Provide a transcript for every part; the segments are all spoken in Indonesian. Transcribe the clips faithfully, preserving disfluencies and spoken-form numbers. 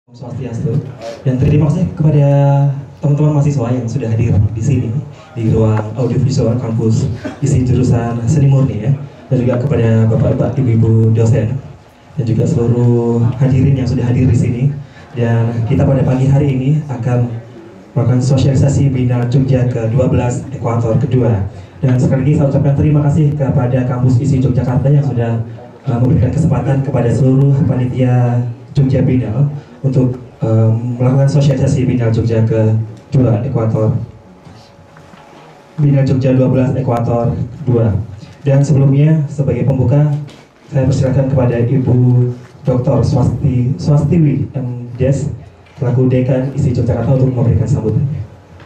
Swastiastu, dan terima kasih kepada teman-teman mahasiswa yang sudah hadir di sini di ruang audiovisual kampus isi jurusan seni murni ya, dan juga kepada bapak-bapak, ibu-ibu dosen dan juga seluruh hadirin yang sudah hadir di sini. Dan kita pada pagi hari ini akan melakukan sosialisasi Biennale Jogja ke dua belas Ekuator kedua. Dan sekali lagi saya ucapkan terima kasih kepada kampus isi Yogyakarta yang sudah uh, memberikan kesempatan kepada seluruh panitia Jogja Biennale untuk um, melakukan sosialisasi Biennale Jogja ke dua Ekuator Biennale Jogja dua belas Ekuator dua. Dan sebelumnya sebagai pembuka saya persilakan kepada Ibu Doktor Swasti Swastiwi M Des selaku Dekan isi Yogyakarta untuk memberikan sambutannya.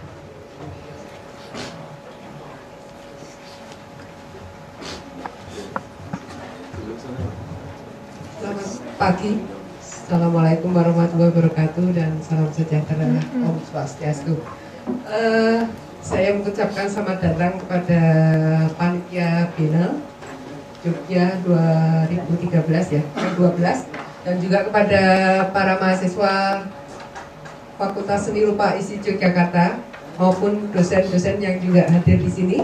Selamat pagi. Assalamualaikum warahmatullahi wabarakatuh dan salam sejahtera Om Swastiastu. Uh, saya mengucapkan selamat datang kepada panitia Biennale Jogja dua ribu tiga belas ya, dua belas, dan juga kepada para mahasiswa Fakultas Seni Rupa isi Yogyakarta maupun dosen-dosen yang juga hadir di sini.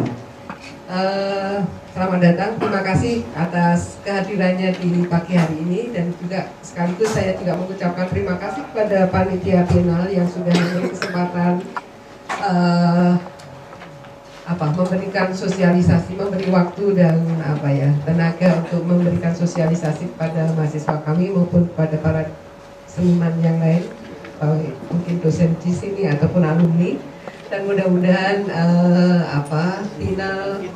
Uh, selamat datang, terima kasih atas kehadirannya di pagi hari ini, dan juga sekaligus saya juga mengucapkan terima kasih kepada panitia Biennale yang sudah memberi kesempatan uh, apa memberikan sosialisasi, memberi waktu dan apa ya tenaga untuk memberikan sosialisasi kepada mahasiswa kami maupun kepada para seniman yang lain, uh, mungkin dosen di sini ataupun alumni. Dan mudah-mudahan uh, apa Biennale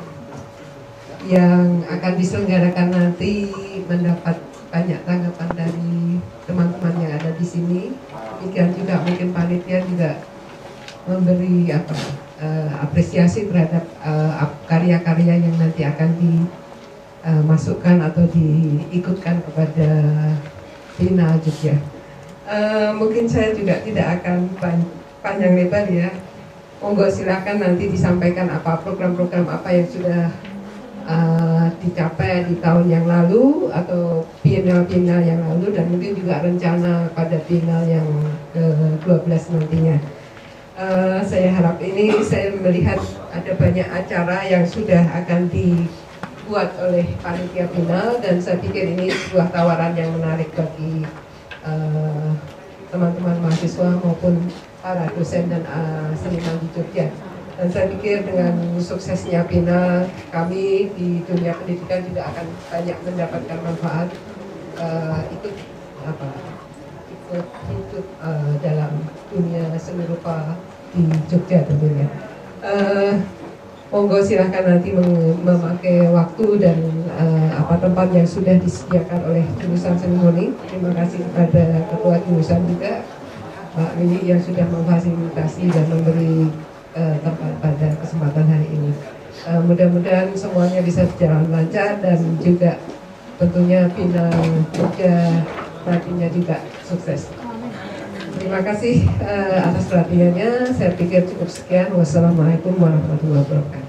yang akan diselenggarakan nanti mendapat banyak tanggapan dari teman-teman yang ada di sini. Demikian juga mungkin panitia juga memberi apa uh, apresiasi terhadap karya-karya uh, yang nanti akan dimasukkan uh, atau diikutkan kepada Biennale Jogja. Uh, mungkin saya juga tidak akan pan- panjang lebar ya. Monggo silakan nanti disampaikan apa program-program apa yang sudah uh, dicapai di tahun yang lalu atau Biennale-Biennale yang lalu, dan mungkin juga rencana pada Biennale yang ke dua belas nantinya. Uh, saya harap ini saya melihat ada banyak acara yang sudah akan dibuat oleh panitia Biennale, dan saya pikir ini sebuah tawaran yang menarik bagi uh, teman-teman mahasiswa maupun para dosen dan uh, seniman di Jogja. Dan saya pikir dengan suksesnya Biennale, kami di dunia pendidikan juga akan banyak mendapatkan manfaat uh, ikut apa ikut hidup uh, dalam dunia seni rupa di Jogja tentunya. Uh, monggo silahkan nanti mem- memakai waktu dan uh, apa tempat yang sudah disediakan oleh jurusan seni murni. Terima kasih kepada ketua jurusan juga Pak Willy yang sudah memfasilitasi dan memberi uh, tempat pada kesempatan hari ini. Uh, mudah-mudahan semuanya bisa berjalan lancar dan juga tentunya Biennale Jogja nantinya juga sukses. Terima kasih uh, atas perhatiannya. Saya pikir cukup sekian. Wassalamualaikum warahmatullahi wabarakatuh.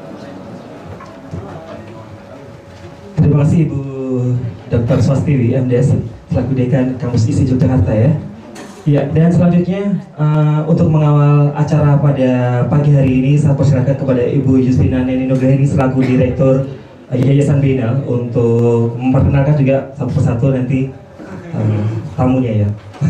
Terima kasih Ibu Doktor Swastiwi M Des selaku Dekan Kampus isi Yogyakarta ya. Ya, dan selanjutnya uh, untuk mengawal acara pada pagi hari ini saya persilakan kepada Ibu Justina Neni Nugraheni selaku Direktur uh, Yayasan Biennale untuk memperkenalkan juga satu persatu nanti uh, tamunya ya.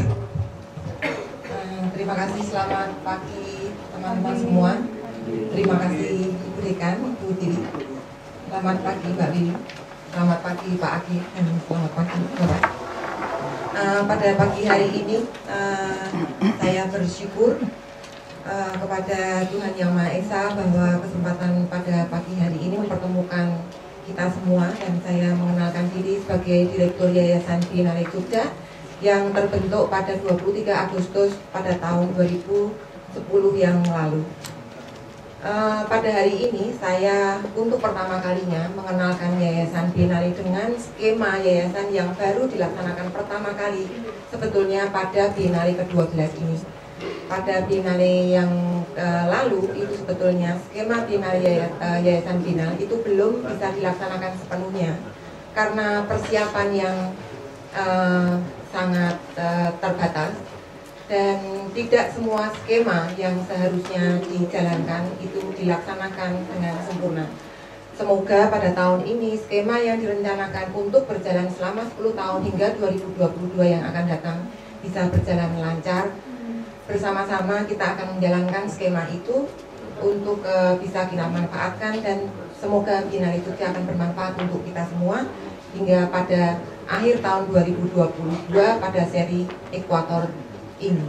Uh, terima kasih, selamat pagi teman-teman semua. Terima kasih Ibu Dekan, Ibu Diri. Selamat pagi Mbak Lili. Selamat pagi Pak Aki, dan selamat pagi Bapak. Uh, pada pagi hari ini uh, saya bersyukur uh, kepada Tuhan Yang Maha Esa bahwa kesempatan pada pagi hari ini mempertemukan kita semua, dan saya mengenalkan diri sebagai Direktur Yayasan Biennale Jogja yang terbentuk pada dua puluh tiga Agustus pada tahun dua ribu sepuluh yang lalu. Uh, pada hari ini saya untuk pertama kalinya mengenalkan Yayasan Biennale dengan skema yayasan yang baru dilaksanakan pertama kali sebetulnya pada Biennale ke dua belas ini. Pada Biennale yang uh, lalu itu sebetulnya skema Biennale yaya, uh, Yayasan Biennale itu belum bisa dilaksanakan sepenuhnya karena persiapan yang uh, sangat uh, terbatas dan tidak semua skema yang seharusnya dijalankan itu dilaksanakan dengan sempurna. Semoga pada tahun ini skema yang direncanakan untuk berjalan selama sepuluh tahun hingga dua ribu dua puluh dua yang akan datang bisa berjalan lancar. Bersama-sama kita akan menjalankan skema itu untuk uh, bisa kita manfaatkan dan semoga Biennale Jogja akan bermanfaat untuk kita semua hingga pada akhir tahun dua ribu dua puluh dua pada seri Ekuator ini.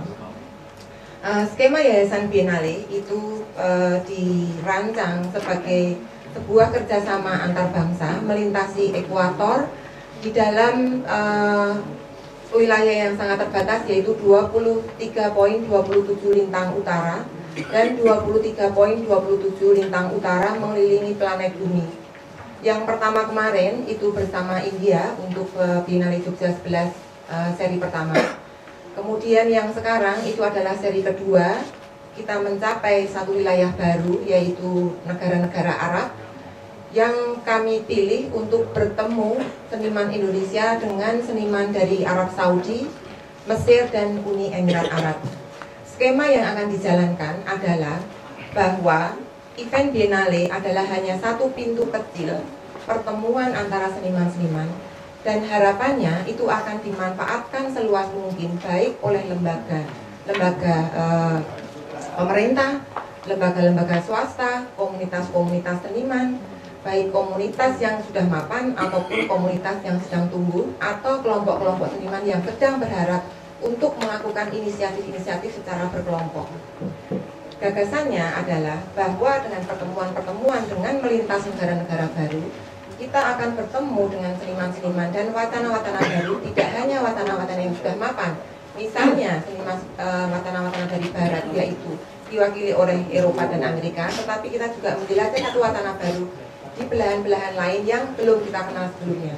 Uh, skema Yayasan Biennale itu uh, dirancang sebagai sebuah kerjasama antar bangsa melintasi ekuator di dalam uh, wilayah yang sangat terbatas, yaitu dua puluh tiga koma dua tujuh lintang utara dan dua puluh tiga koma dua tujuh lintang utara mengelilingi planet bumi. Yang pertama kemarin itu bersama India untuk uh, Biennale Jogja sebelas uh, seri pertama. Kemudian yang sekarang itu adalah seri kedua. Kita mencapai satu wilayah baru, yaitu negara-negara Arab, yang kami pilih untuk bertemu seniman Indonesia dengan seniman dari Arab Saudi, Mesir, dan Uni Emirat Arab. Skema yang akan dijalankan adalah bahwa event Biennale adalah hanya satu pintu kecil pertemuan antara seniman-seniman, dan harapannya itu akan dimanfaatkan seluas mungkin baik oleh lembaga lembaga eh, pemerintah, lembaga-lembaga swasta, komunitas-komunitas seniman, baik komunitas yang sudah mapan ataupun komunitas yang sedang tumbuh, atau kelompok-kelompok seniman yang sedang berharap untuk melakukan inisiatif-inisiatif secara berkelompok. Gagasannya adalah bahwa dengan pertemuan-pertemuan dengan melintas negara-negara baru, kita akan bertemu dengan seniman-seniman dan wacana-wacana baru, tidak hanya wacana-wacana yang sudah mapan. Misalnya seniman uh, wacana-wacana dari barat, yaitu diwakili oleh Eropa dan Amerika, tetapi kita juga menjelajah satu wacana baru di belahan-belahan lain yang belum kita kenal sebelumnya.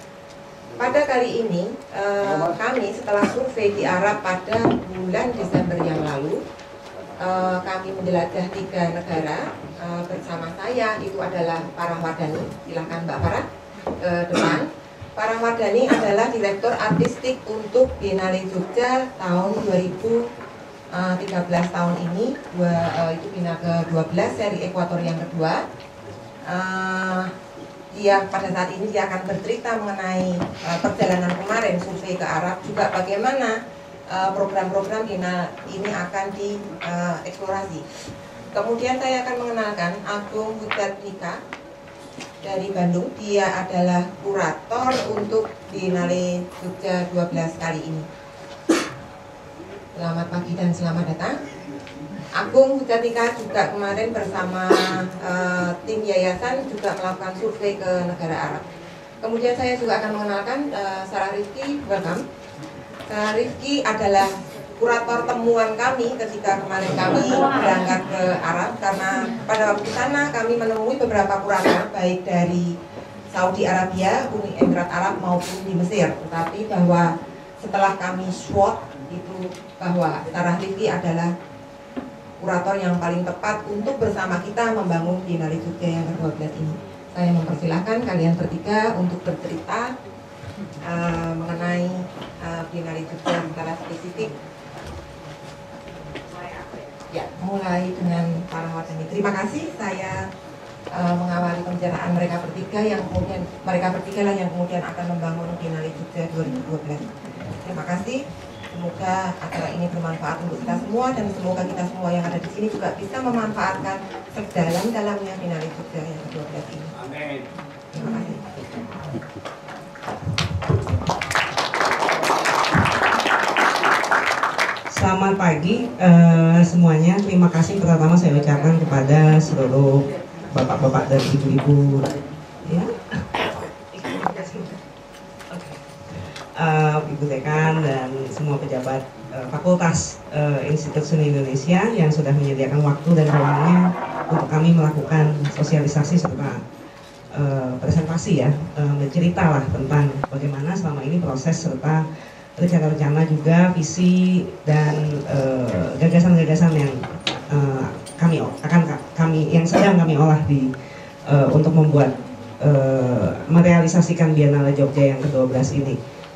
Pada kali ini, uh, kami setelah survei di Arab pada bulan Desember yang lalu, uh, kami menjelajah tiga negara uh, bersama saya. Itu adalah Farah Wardani. Silakan Mbak Farah ke depan. Farah Wardani adalah Direktur Artistik untuk Biennale Jogja tahun dua ribu tiga belas tahun ini, dua, uh, itu Biennale ke dua belas seri Ekuator yang kedua. Uh, dia pada saat ini dia akan bercerita mengenai uh, perjalanan kemarin survei ke Arab, juga bagaimana program-program uh, Biennale ini akan dieksplorasi. Uh, Kemudian saya akan mengenalkan Agung Hudzatika dari Bandung. Dia adalah kurator untuk Biennale Jogja dua belas kali ini. Selamat pagi dan selamat datang. Agung Hudzatika juga kemarin bersama uh, tim yayasan juga melakukan survei ke negara Arab. Kemudian saya juga akan mengenalkan uh, Sarah Rifki. Welcome. Sarah Rifki adalah kurator temuan kami ketika kemarin kami berangkat ke Arab, karena pada waktu sana kami menemui beberapa kurator baik dari Saudi Arabia, Uni Emirat Arab maupun di Mesir. Tetapi bahwa setelah kami SWOT itu bahwa Sarah Rifki adalah kurator yang paling tepat untuk bersama kita membangun Biennale Jogja yang ke dua belas ini. Saya mempersilahkan kalian bertiga untuk bercerita uh, mengenai uh, Biennale Jogja secara spesifik. Ya, mulai dengan para Wardani. Terima kasih. Saya uh, mengawali pembicaraan mereka bertiga yang kemudian mereka bertiga lah yang kemudian akan membangun Biennale Jogja dua ribu dua belas. Terima kasih. Semoga acara ini bermanfaat untuk kita semua, dan semoga kita semua yang ada di sini juga bisa memanfaatkan sedalam-dalamnya Biennale Jogja yang ke dua belas ini. Amin. Terima kasih. Selamat pagi uh, semuanya. Terima kasih pertama saya ucapkan kepada seluruh bapak-bapak dan ibu-ibu, ya, uh, ibu dekan dan semua pejabat uh, Fakultas uh, Institut Seni Indonesia yang sudah menyediakan waktu dan ruangnya untuk kami melakukan sosialisasi serta uh, presentasi, ya, uh, bercerita lah tentang bagaimana selama ini proses serta rencana-rencana juga visi dan gagasan-gagasan uh, yang uh, kami akan kami yang sedang kami olah di uh, untuk membuat uh, merealisasikan Biennale Jogja yang ke dua belas ini.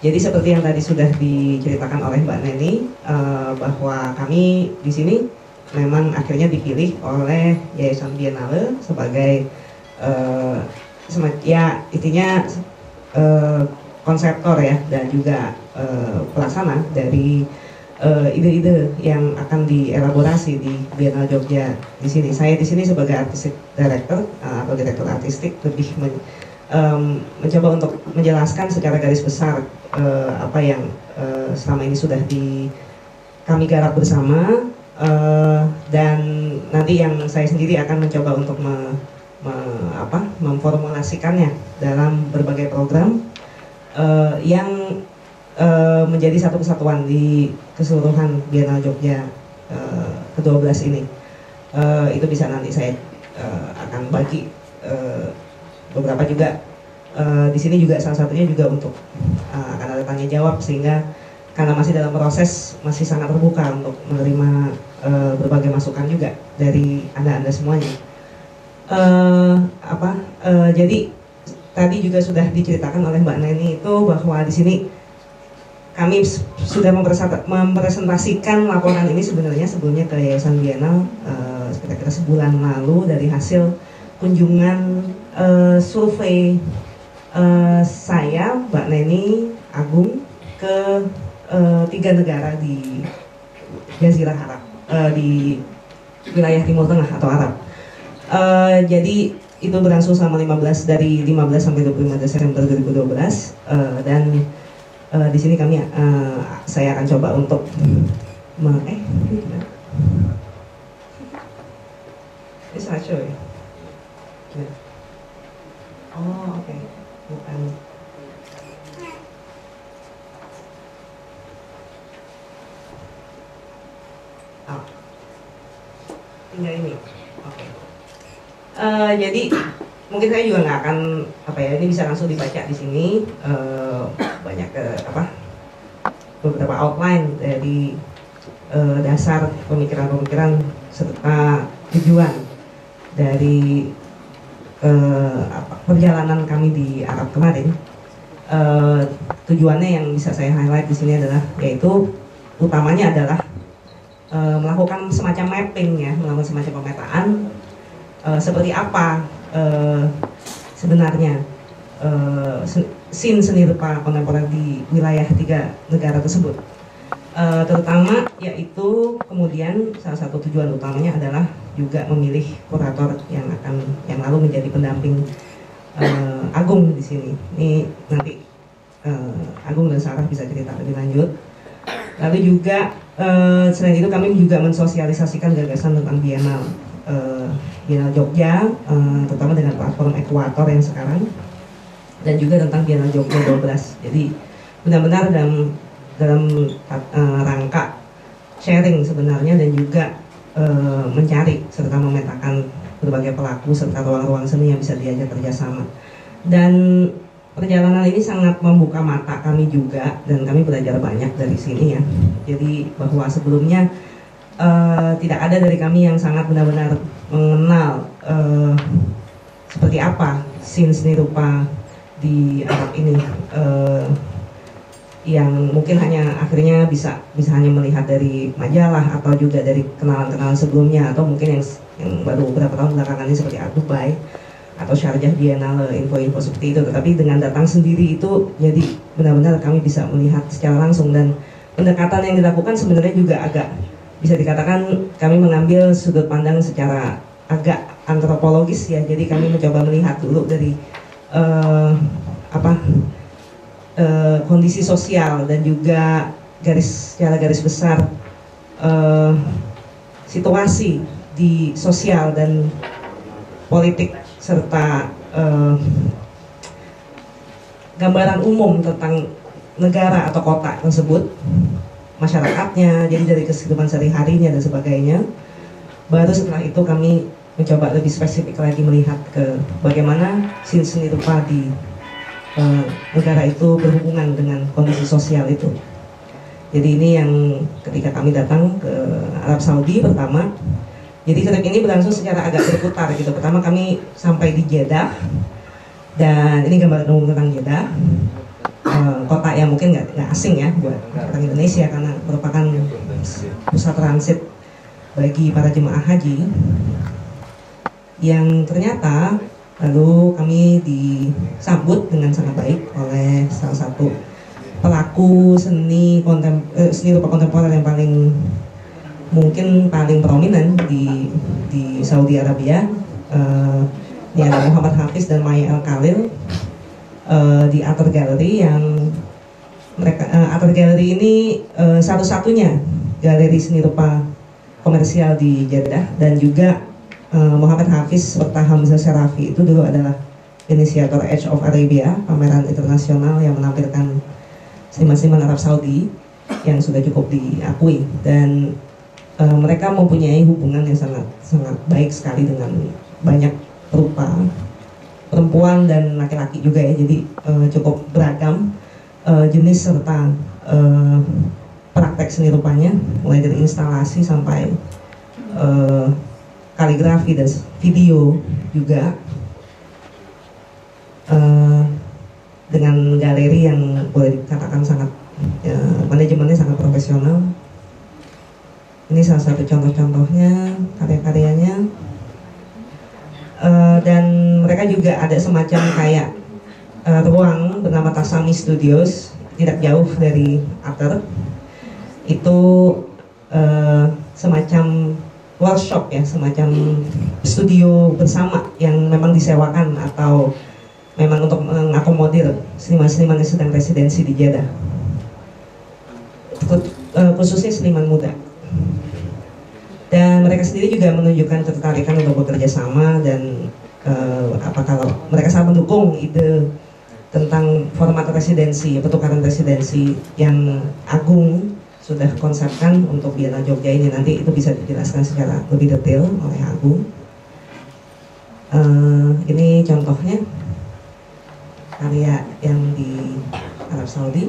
Jadi seperti yang tadi sudah diceritakan oleh Mbak Neni, uh, bahwa kami di sini memang akhirnya dipilih oleh Yayasan Biennale sebagai uh, ya intinya uh, konseptor ya, dan juga uh, pelaksana dari ide-ide uh, yang akan dielaborasi di Biennale Jogja di sini. Saya di sini sebagai artistic director uh, atau direktur artistik lebih men Um, mencoba untuk menjelaskan secara garis besar uh, apa yang uh, selama ini sudah di kami garap bersama, uh, dan nanti yang saya sendiri akan mencoba untuk me, me, apa, memformulasikannya dalam berbagai program uh, yang uh, menjadi satu kesatuan di keseluruhan Biennale Jogja uh, ke dua belas ini. Uh, itu bisa nanti saya uh, akan bagi uh, beberapa juga uh, di sini juga salah satunya juga untuk uh, akan ada tanya jawab, sehingga karena masih dalam proses masih sangat terbuka untuk menerima uh, berbagai masukan juga dari anda-anda semuanya. Uh, apa uh, jadi tadi juga sudah diceritakan oleh Mbak Neni itu bahwa di sini kami sudah mempresentasikan laporan ini sebenarnya sebelumnya ke Yayasan Biennale uh, kira-kira sebulan lalu dari hasil kunjungan uh, survei uh, saya, Mbak Neni, Agung ke uh, tiga negara di Jazirah Arab, uh, di wilayah Timur Tengah atau Arab. Uh, jadi itu berlangsung selama lima belas dari lima belas sampai dua puluh lima Desember dua ribu dua belas, uh, dan uh, di sini kami uh, saya akan coba untuk me eh ini gimana? Ini slideshow ya? Oh oke, okay. Bukan. Oh. Tinggal ini. Oke. Okay. Uh, jadi mungkin saya juga nggak akan apa ya, ini bisa langsung dibaca di sini, uh, banyak uh, apa beberapa outline dari uh, dasar pemikiran-pemikiran serta tujuan dari Uh, apa, perjalanan kami di Arab kemarin. Uh, tujuannya yang bisa saya highlight di sini adalah, yaitu utamanya adalah uh, melakukan semacam mapping ya, melakukan semacam pemetaan uh, seperti apa uh, sebenarnya uh, scene seni rupa kontemporer di wilayah tiga negara tersebut. Uh, terutama yaitu kemudian salah satu tujuan utamanya adalah juga memilih kurator yang akan yang lalu menjadi pendamping uh, Agung di sini. Ini nanti uh, Agung dan Sarah bisa cerita lebih lanjut. Lalu juga uh, selain itu kami juga mensosialisasikan gagasan tentang Biennale uh, Biennale Jogja, uh, terutama dengan platform Ekuator yang sekarang, dan juga tentang Biennale Jogja dua belas. Jadi benar-benar dalam dalam uh, rangka sharing sebenarnya, dan juga uh, mencari serta memetakan berbagai pelaku serta ruang-ruang seni yang bisa diajak kerjasama. Dan perjalanan ini sangat membuka mata kami juga, dan kami belajar banyak dari sini ya. Jadi bahwa sebelumnya uh, tidak ada dari kami yang sangat benar-benar mengenal uh, seperti apa scene seni rupa di Arab ini. Uh, yang mungkin hanya akhirnya bisa bisa hanya melihat dari majalah atau juga dari kenalan-kenalan sebelumnya, atau mungkin yang yang baru beberapa tahun belakangan ini seperti Art Dubai atau Sharjah Biennale, info-info seperti itu. Tetapi dengan datang sendiri itu jadi benar-benar kami bisa melihat secara langsung, dan pendekatan yang dilakukan sebenarnya juga agak bisa dikatakan kami mengambil sudut pandang secara agak antropologis ya. Jadi kami mencoba melihat dulu dari uh, apa Uh, kondisi sosial, dan juga garis secara garis besar uh, situasi di sosial dan politik, serta uh, gambaran umum tentang negara atau kota tersebut, masyarakatnya, jadi dari kehidupan sehari-harinya dan sebagainya. Baru setelah itu kami mencoba lebih spesifik lagi melihat ke bagaimana scene seni rupa di Uh, negara itu berhubungan dengan kondisi sosial itu. Jadi ini yang ketika kami datang ke Arab Saudi pertama, jadi trip ini berlangsung secara agak berputar gitu. Pertama kami sampai di Jeddah, dan ini gambaran umum tentang Jeddah. uh, kota yang mungkin nggak nggak asing ya buat orang Indonesia karena merupakan pusat transit bagi para jemaah haji, yang ternyata lalu kami disambut dengan sangat baik oleh salah satu pelaku seni kontem eh, seni rupa kontemporer yang paling mungkin paling prominent di di Saudi Arabia, uh, ini ada Muhammad Hafiz dan Maya El Khalil uh, di Art Gallery, yang mereka uh, Art Gallery ini uh, satu-satunya galeri seni rupa komersial di Jeddah, dan juga uh, Muhammad Hafiz serta Hamzah Sharafi itu dulu adalah inisiator Edge of Arabia, pameran internasional yang menampilkan seniman-seniman Arab Saudi yang sudah cukup diakui, dan uh, mereka mempunyai hubungan yang sangat sangat baik sekali dengan banyak rupa perempuan dan laki-laki juga ya, jadi uh, cukup beragam uh, jenis serta uh, praktek seni rupanya, mulai dari instalasi sampai uh, kaligrafi dan video juga, uh, dengan galeri yang boleh dikatakan sangat uh, manajemennya sangat profesional. Ini salah satu contoh-contohnya karya-karyanya, uh, dan mereka juga ada semacam kayak uh, ruang bernama Tasami Studios tidak jauh dari Ater. Itu uh, semacam workshop ya, semacam studio bersama yang memang disewakan atau memang untuk mengakomodir seniman-seniman yang sedang residensi di Jeddah, khususnya seniman muda. Dan mereka sendiri juga menunjukkan ketertarikan untuk bekerja sama, dan uh, apa kalau mereka sangat mendukung ide tentang format residensi, pertukaran residensi yang Agung sudah konsepkan untuk Biennale Jogja ini. Nanti itu bisa dijelaskan secara lebih detail oleh Agung. Uh, ini contohnya karya yang di Arab Saudi.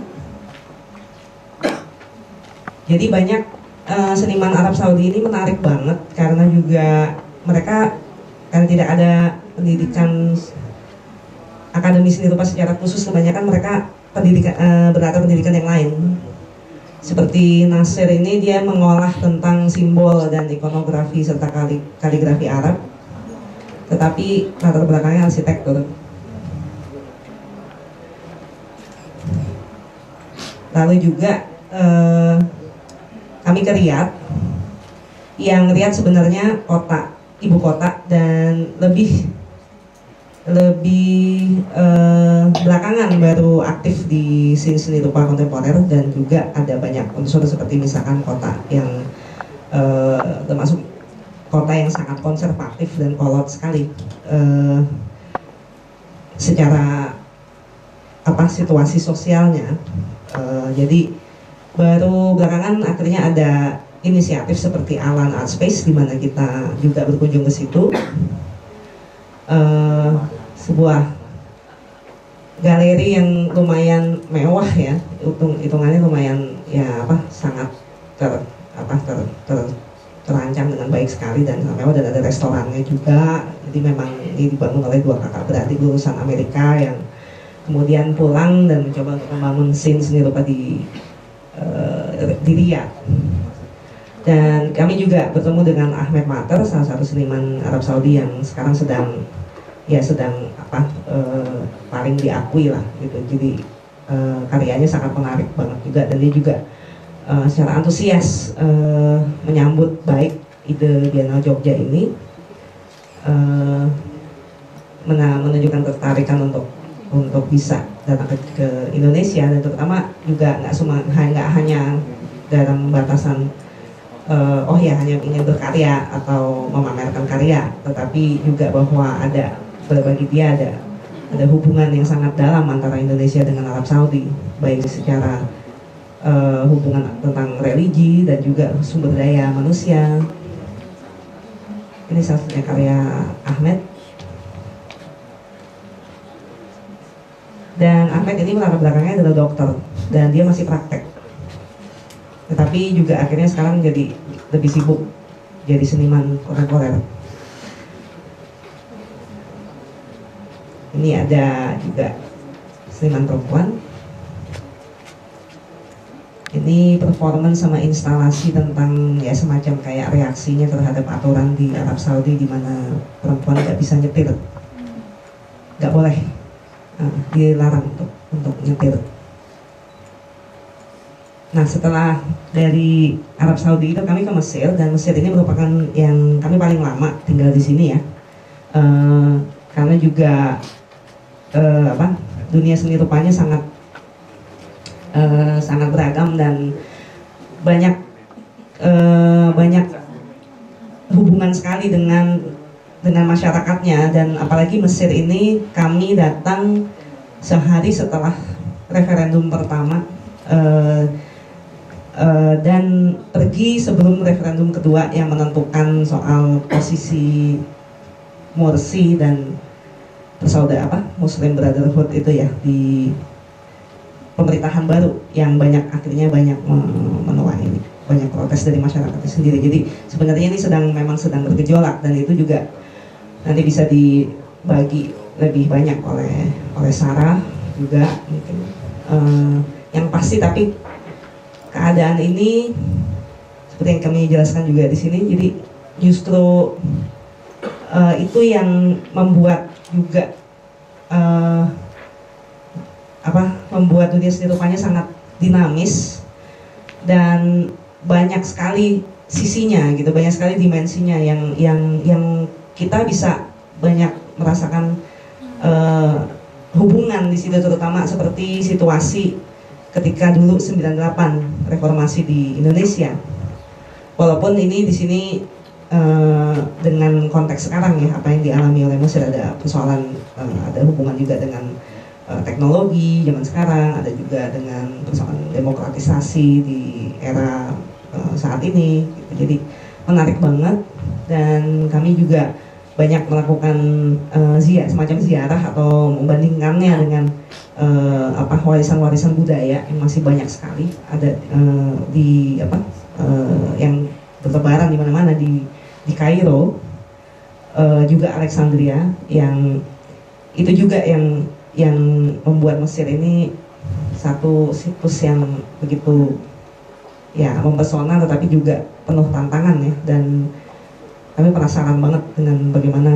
Jadi banyak uh, seniman Arab Saudi ini menarik banget karena juga mereka kan tidak ada pendidikan akademi seni rupa secara khusus, kebanyakan mereka pendidikan uh, berlatar pendidikan yang lain. Seperti Nasir ini, dia mengolah tentang simbol dan ikonografi serta kali, kaligrafi Arab, tetapi latar belakangnya arsitektur. Lalu juga eh, kami ke Riyadh, yang Riyadh sebenarnya kota ibu kota dan lebih lebih eh, belakangan baru aktif di seni seni rupa kontemporer, dan juga ada banyak unsur seperti misalkan kota yang eh, termasuk kota yang sangat konservatif dan kolot sekali eh, secara apa situasi sosialnya. Eh, jadi baru belakangan akhirnya ada inisiatif seperti Alan Art Space, di mana kita juga berkunjung ke situ. Uh, sebuah galeri yang lumayan mewah ya, hitung hitungannya lumayan ya apa sangat ter apa ter, ter terancang dengan baik sekali dan mewah, dan ada restorannya juga. Jadi memang ini dibangun oleh dua kakak berarti lulusan Amerika yang kemudian pulang dan mencoba untuk membangun scene seni rupa di uh, di Riyadh. Dan kami juga bertemu dengan Ahmed Mater, salah satu seniman Arab Saudi yang sekarang sedang ya sedang apa e, paling diakui lah gitu. Jadi e, karyanya sangat menarik banget juga, dan dia juga e, secara antusias e, menyambut baik ide Biennale Jogja ini, e, menunjukkan ketertarikan untuk untuk bisa datang ke, ke Indonesia, dan terutama juga nggak cuma nggak hanya dalam batasan Uh, oh ya hanya ingin berkarya atau memamerkan karya, tetapi juga bahwa ada bagi dia ada ada hubungan yang sangat dalam antara Indonesia dengan Arab Saudi, baik secara uh, hubungan tentang religi dan juga sumber daya manusia. Ini salah satunya karya Ahmed. Dan Ahmed ini latar belakangnya adalah dokter, dan dia masih praktek. Tetapi juga akhirnya sekarang jadi lebih sibuk jadi seniman kontemporer. Ini ada juga seniman perempuan Ini performance sama instalasi tentang ya semacam kayak reaksinya terhadap aturan di Arab Saudi di mana perempuan nggak bisa nyetir, nggak boleh, nah, dilarang untuk untuk nyetir. Nah, setelah dari Arab Saudi itu kami ke Mesir, dan Mesir ini merupakan yang kami paling lama tinggal di sini ya, uh, karena juga uh, apa dunia seni rupanya sangat Uh, sangat beragam dan banyak uh, banyak hubungan sekali dengan dengan masyarakatnya. Dan apalagi Mesir ini kami datang sehari setelah referendum pertama uh, uh, dan pergi sebelum referendum kedua yang menentukan soal posisi Morsi dan persaudaraan apa Muslim Brotherhood itu ya di pemerintahan baru yang banyak akhirnya banyak menuai banyak protes dari masyarakat sendiri. Jadi sebenarnya ini sedang memang sedang bergejolak, dan itu juga nanti bisa dibagi lebih banyak oleh oleh Sarah juga mungkin. Uh, yang pasti tapi keadaan ini seperti yang kami jelaskan juga di sini, jadi justru uh, itu yang membuat juga uh, apa membuat dunia seni rupanya sangat dinamis dan banyak sekali sisinya gitu, banyak sekali dimensinya yang yang yang kita bisa banyak merasakan uh, hubungan di situ, terutama seperti situasi ketika dulu sembilan puluh delapan reformasi di Indonesia. Walaupun ini di sini uh, dengan konteks sekarang ya, apa yang dialami oleh Mesir, ada persoalan uh, ada hubungan juga dengan teknologi zaman sekarang, ada juga dengan persoalan demokratisasi di era uh, saat ini gitu. Jadi menarik banget, dan kami juga banyak melakukan uh, ziarah, semacam ziarah atau membandingkannya dengan uh, apa warisan-warisan budaya yang masih banyak sekali ada uh, di apa uh, yang bertebaran di mana-mana di di Kairo, uh, juga Alexandria, yang itu juga yang yang membuat Mesir ini satu situs yang begitu ya mempesona, tetapi juga penuh tantangan ya. Dan kami penasaran banget dengan bagaimana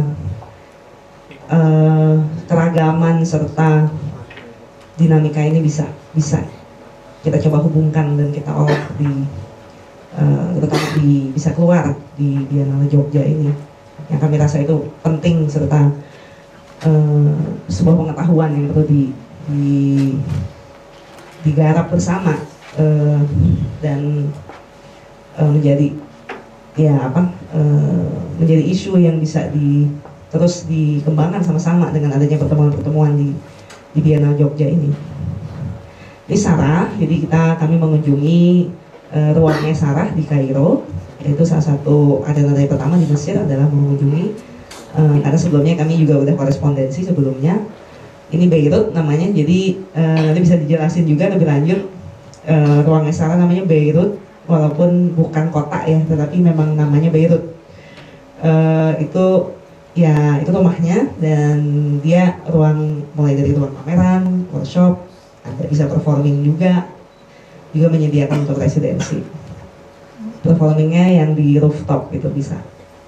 uh, keragaman serta dinamika ini bisa bisa kita coba hubungkan dan kita olah di uh, terutama di bisa keluar di Biennale Jogja ini, yang kami rasa itu penting serta Uh, sebuah pengetahuan yang perlu di, di, digarap bersama uh, dan uh, menjadi ya apa uh, menjadi isu yang bisa di, terus dikembangkan sama-sama dengan adanya pertemuan-pertemuan di, di Biennale Jogja ini. Ini Sarah, jadi kita kami mengunjungi uh, ruangnya Sarah di Kairo, yaitu salah satu agenda pertama di Mesir adalah mengunjungi. Uh, karena sebelumnya kami juga udah korespondensi sebelumnya. Ini Beirut namanya, jadi uh, nanti bisa dijelasin juga lebih lanjut. Uh, ruangnya Sarah namanya Beirut, walaupun bukan kota ya, tetapi memang namanya Beirut. Uh, itu ya itu rumahnya, dan dia ruang mulai dari ruang pameran, workshop, ada bisa performing juga, juga menyediakan untuk residensi. Performingnya yang di rooftop itu bisa.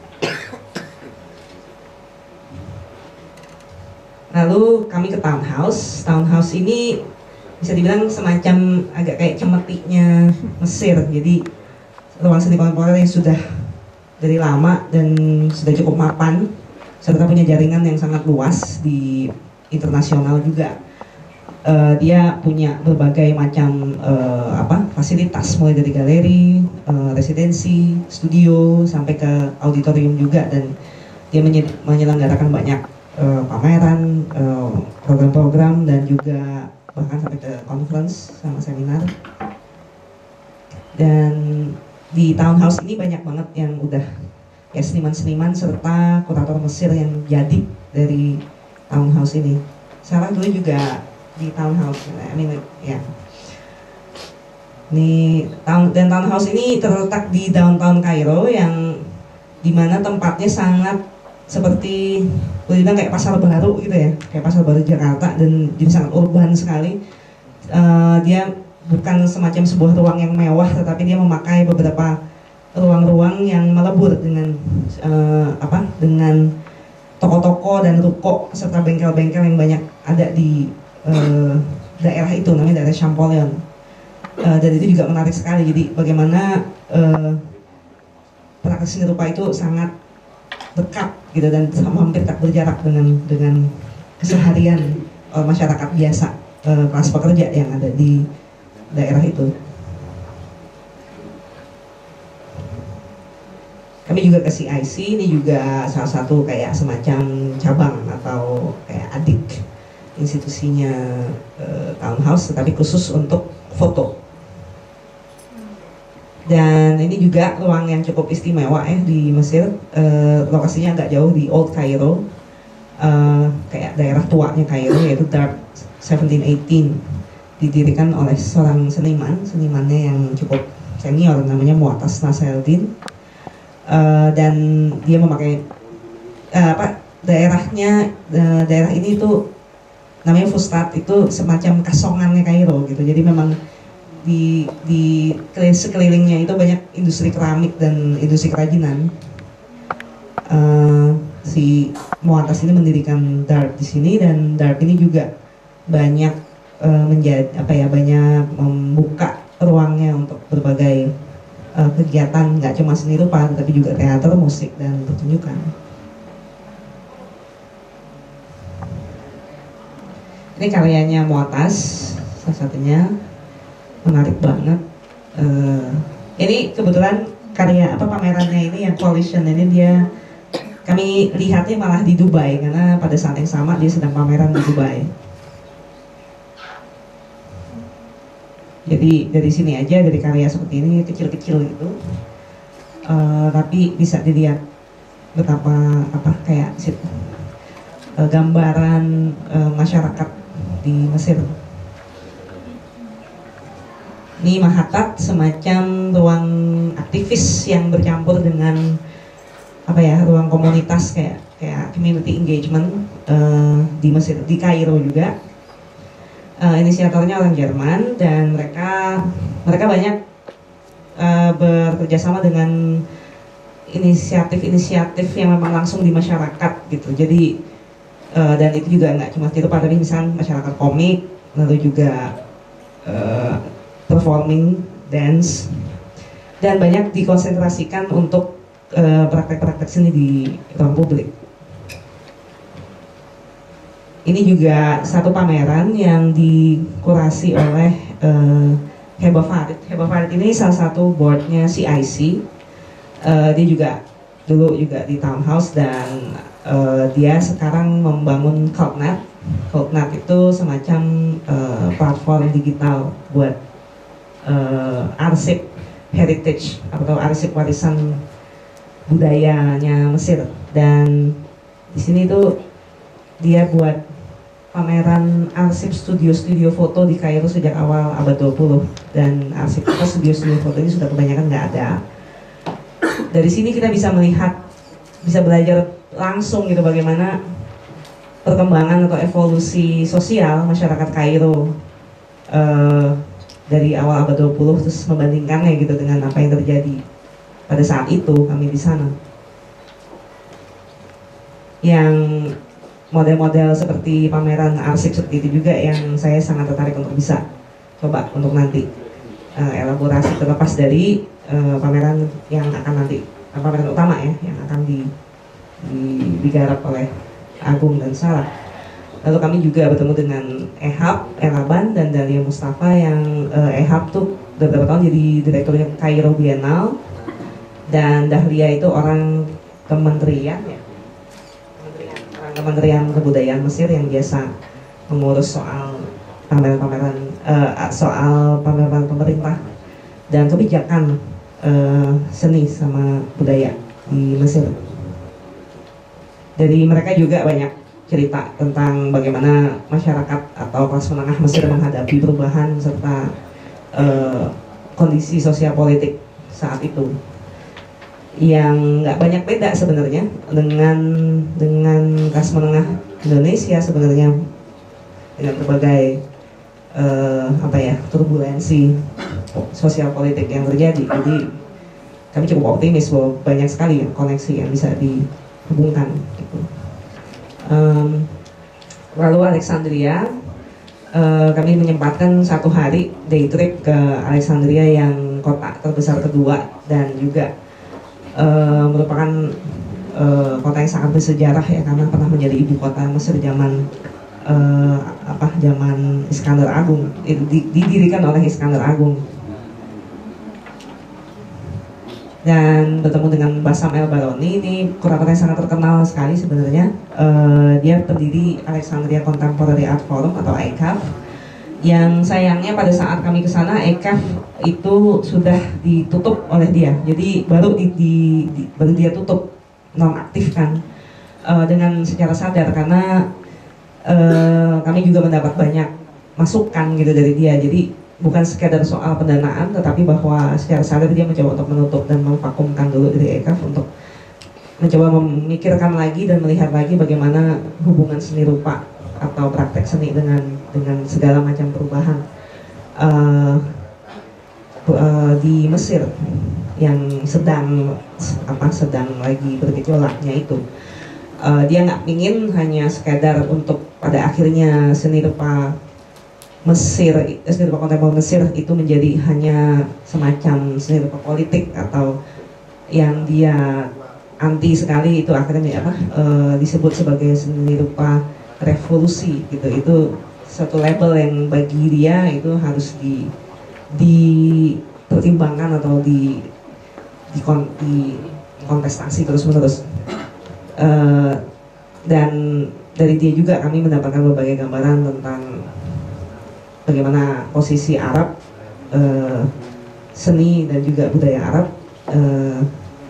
Lalu kami ke townhouse. Townhouse ini bisa dibilang semacam agak kayak cemetiknya Mesir. Jadi ruang seni kontemporer yang sudah dari lama dan sudah cukup mapan, serta punya jaringan yang sangat luas di internasional juga. Uh, dia punya berbagai macam uh, apa fasilitas, mulai dari galeri, uh, residensi, studio, sampai ke auditorium juga, dan dia menyelenggarakan banyak Uh, pameran, program-program, uh, dan juga bahkan sampai ke conference sama seminar. Dan di townhouse ini banyak banget yang udah ya seniman-seniman serta kurator Mesir yang jadi dari townhouse ini. Sarah dulu juga di townhouse, I mean ya. Ini town dan townhouse ini terletak di downtown Kairo, yang dimana tempatnya sangat seperti boleh bilang kayak pasar baru gitu ya, kayak pasar baru Jakarta, dan jadi sangat urban sekali. Uh, dia bukan semacam sebuah ruang yang mewah, tetapi dia memakai beberapa ruang-ruang yang melebur dengan uh, apa dengan toko-toko dan ruko serta bengkel-bengkel yang banyak ada di uh, daerah itu, namanya daerah Champollion. Uh, dan itu juga menarik sekali. Jadi bagaimana uh, praktek seni rupa itu sangat dekat gitu dan hampir tak berjarak dengan dengan keseharian uh, masyarakat biasa, uh, kelas pekerja yang ada di daerah itu. Kami juga ke C I C, ini juga salah satu kayak semacam cabang atau kayak adik institusinya uh, Townhouse, tetapi khusus untuk foto. Dan ini juga ruang yang cukup istimewa ya di Mesir, uh, lokasinya agak jauh di Old Cairo, uh, kayak daerah tuanya Kairo, yaitu Darb tujuh belas delapan belas, didirikan oleh seorang seniman, senimannya yang cukup senior namanya Mu'tas Nasreddin. Uh, dan dia memakai uh, apa daerahnya uh, daerah ini itu namanya Fustat, itu semacam kasongannya Kairo gitu. Jadi memang di di sekelilingnya itu banyak industri keramik dan industri kerajinan. Uh, si Mu'tas ini mendirikan Darb di sini, dan Darb ini juga banyak uh, menjadi apa ya banyak membuka ruangnya untuk berbagai uh, kegiatan, nggak cuma seni rupa tapi juga teater, musik, dan pertunjukan. Ini karyanya Mu'tas, salah satunya, menarik banget. Uh, ini kebetulan karya apa pamerannya ini yang Coalition ini dia kami lihatnya malah di Dubai, karena pada saat yang sama dia sedang pameran di Dubai. Jadi dari sini aja, dari karya seperti ini kecil-kecil gitu, uh, tapi bisa dilihat betapa apa kayak uh, gambaran uh, masyarakat di Mesir. Ini Mahatat, semacam ruang aktivis yang bercampur dengan apa ya ruang komunitas kayak kayak community engagement uh, di Mesir, di Kairo juga. Uh, inisiatornya orang Jerman, dan mereka mereka banyak uh, bekerja sama dengan inisiatif-inisiatif yang memang langsung di masyarakat gitu. Jadi uh, dan itu juga nggak cuma itu, tapi misalnya masyarakat komik, lalu juga uh, performing dance, dan banyak dikonsentrasikan untuk uh, praktek-praktek seni di ruang publik. Ini juga satu pameran yang dikurasi oleh uh, Heba Farid. Heba Farid ini salah satu boardnya C I C. Uh, dia juga dulu juga di Townhouse, dan uh, dia sekarang membangun CultNet. CultNet itu semacam uh, platform digital buat uh, arsip heritage atau arsip warisan budayanya Mesir. Dan di sini tuh dia buat pameran arsip studio-studio foto di Kairo sejak awal abad dua puluh, dan arsip apa studio-studio foto ini sudah kebanyakan nggak ada. Dari sini kita bisa melihat, bisa belajar langsung gitu bagaimana perkembangan atau evolusi sosial masyarakat Kairo uh, dari awal abad dua puluh, terus membandingkannya gitu dengan apa yang terjadi pada saat itu kami di sana. Yang model-model seperti pameran arsip seperti itu juga yang saya sangat tertarik untuk bisa coba untuk nanti uh, elaborasi, terlepas dari uh, pameran yang akan nanti uh, pameran utama ya yang akan di, di, digarap oleh Agung dan Sarah. Lalu kami juga bertemu dengan Ehab, Elaban, dan Dahlia Mustafa yang uh, Ehab tuh beberapa tahun jadi direkturnya Cairo Biennale, dan Dahlia itu orang kementerian ya Kementerian Kebudayaan Mesir yang biasa mengurus soal pameran-pameran uh, soal pameran pemerintah dan kebijakan uh, seni sama budaya di Mesir. Dari mereka juga banyak cerita tentang bagaimana masyarakat atau kelas menengah Mesir menghadapi perubahan serta uh, kondisi sosial politik saat itu, yang nggak banyak beda sebenarnya dengan dengan kelas menengah Indonesia sebenarnya, dengan berbagai uh, apa ya turbulensi sosial politik yang terjadi. Jadi kami cukup optimis bahwa banyak sekali koneksi yang bisa dihubungkan. Gitu. Um, lalu Alexandria, uh, kami menyempatkan satu hari day trip ke Alexandria yang kota terbesar kedua dan juga uh, merupakan uh, kota yang sangat bersejarah ya, karena pernah menjadi ibu kota Mesir zaman uh, apa zaman Iskandar Agung, didirikan oleh Iskandar Agung. Dan bertemu dengan Bassam el-Baroni, ini kurator yang sangat terkenal sekali sebenarnya. Uh, dia pendiri Alexandria Contemporary Art Forum atau A C A F. Yang sayangnya pada saat kami ke sana, A C A F itu sudah ditutup oleh dia. Jadi baru di, di, di baru dia tutup, nonaktifkan uh, dengan secara sadar, karena uh, kami juga mendapat banyak masukan gitu dari dia. Jadi bukan sekedar soal pendanaan, tetapi bahwa secara sadar dia mencoba untuk menutup dan memvakumkan dulu dari A C A F untuk mencoba memikirkan lagi dan melihat lagi bagaimana hubungan seni rupa atau praktek seni dengan dengan segala macam perubahan uh, uh, di Mesir yang sedang apa sedang lagi bergejolaknya itu. Uh, dia nggak ingin hanya sekedar untuk pada akhirnya seni rupa Mesir, seni rupa kontemporer Mesir itu menjadi hanya semacam seni rupa politik atau yang dia anti sekali, itu akhirnya apa e, disebut sebagai seni rupa revolusi gitu. Itu satu label yang bagi dia itu harus di dipertimbangkan atau di di, kon, di kontestasi terus menerus. E, dan dari dia juga kami mendapatkan berbagai gambaran tentang bagaimana posisi Arab, uh, seni dan juga budaya Arab uh,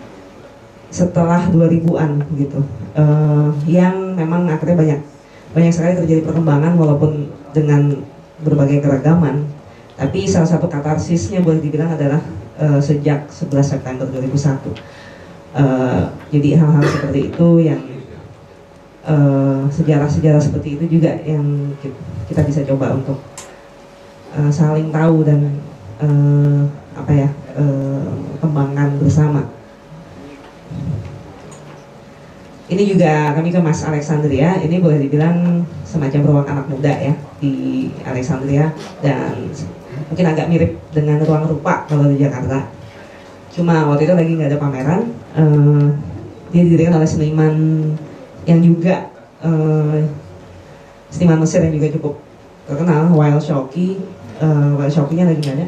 setelah dua ribuan gitu, uh, yang memang akhirnya banyak banyak sekali terjadi perkembangan walaupun dengan berbagai keragaman. Tapi salah satu katarsisnya boleh dibilang adalah uh, sejak sebelas September dua ribu satu. Uh, jadi hal-hal seperti itu yang uh, sejarah-sejarah seperti itu juga yang kita bisa coba untuk Uh, saling tahu dan uh, apa ya uh, kembangkan bersama. Ini juga kami ke Mas Alexandria, ini boleh dibilang semacam ruang anak muda ya di Alexandria, dan mungkin agak mirip dengan ruang rupa kalau di Jakarta. Cuma waktu itu lagi nggak ada pameran, uh, dia didirikan oleh seniman yang juga uh, seniman Mesir yang juga cukup terkenal, Wael Shawky. Uh, Shawky-nya lagi nggak ada.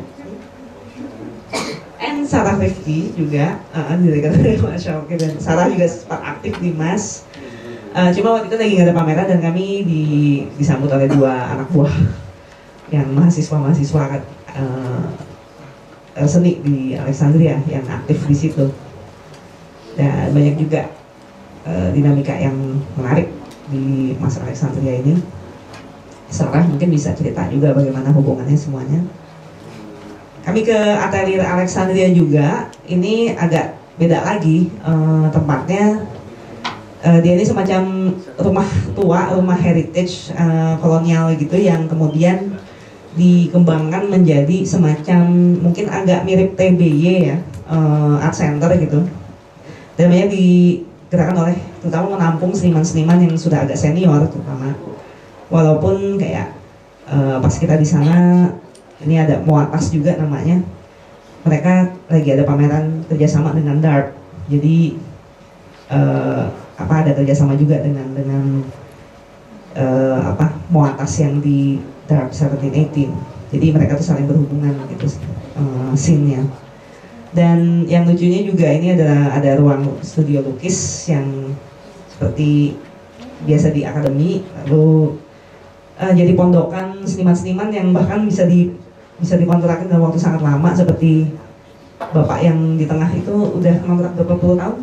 And Sarah Rifki juga uh, didirikan oleh Wael Shawky, dan Sarah juga sempat aktif di M A S. Uh, cuma waktu itu lagi nggak ada pameran dan kami di, disambut oleh dua anak buah yang mahasiswa-mahasiswa uh, seni di Alexandria yang aktif di situ. Dan banyak juga uh, dinamika yang menarik di masa Alexandria ini. Sarah mungkin bisa cerita juga bagaimana hubungannya semuanya. Kami ke atelier Alexandria juga, ini agak beda lagi uh, tempatnya. Uh, dia ini semacam rumah tua, rumah heritage uh, kolonial gitu, yang kemudian dikembangkan menjadi semacam mungkin agak mirip T B Y ya, uh, art center gitu. Dan banyak digerakkan oleh terutama menampung seniman-seniman yang sudah agak senior terutama. Walaupun kayak uh, pas kita di sana, ini ada Moatas juga namanya. Mereka lagi ada pameran kerjasama dengan D A R P. Jadi uh, apa ada kerjasama juga dengan dengan uh, apa Moatas yang di D A R P tujuh belas delapan belas. Jadi mereka tuh saling berhubungan gitu uh, scene-nya. Dan yang lucunya juga ini adalah ada ruang studio lukis yang seperti biasa di akademi, lalu Uh, jadi pondokan seniman-seniman yang bahkan bisa di bisa dikontrakkan dalam waktu sangat lama, seperti bapak yang di tengah itu udah kontrak berapa puluh tahun?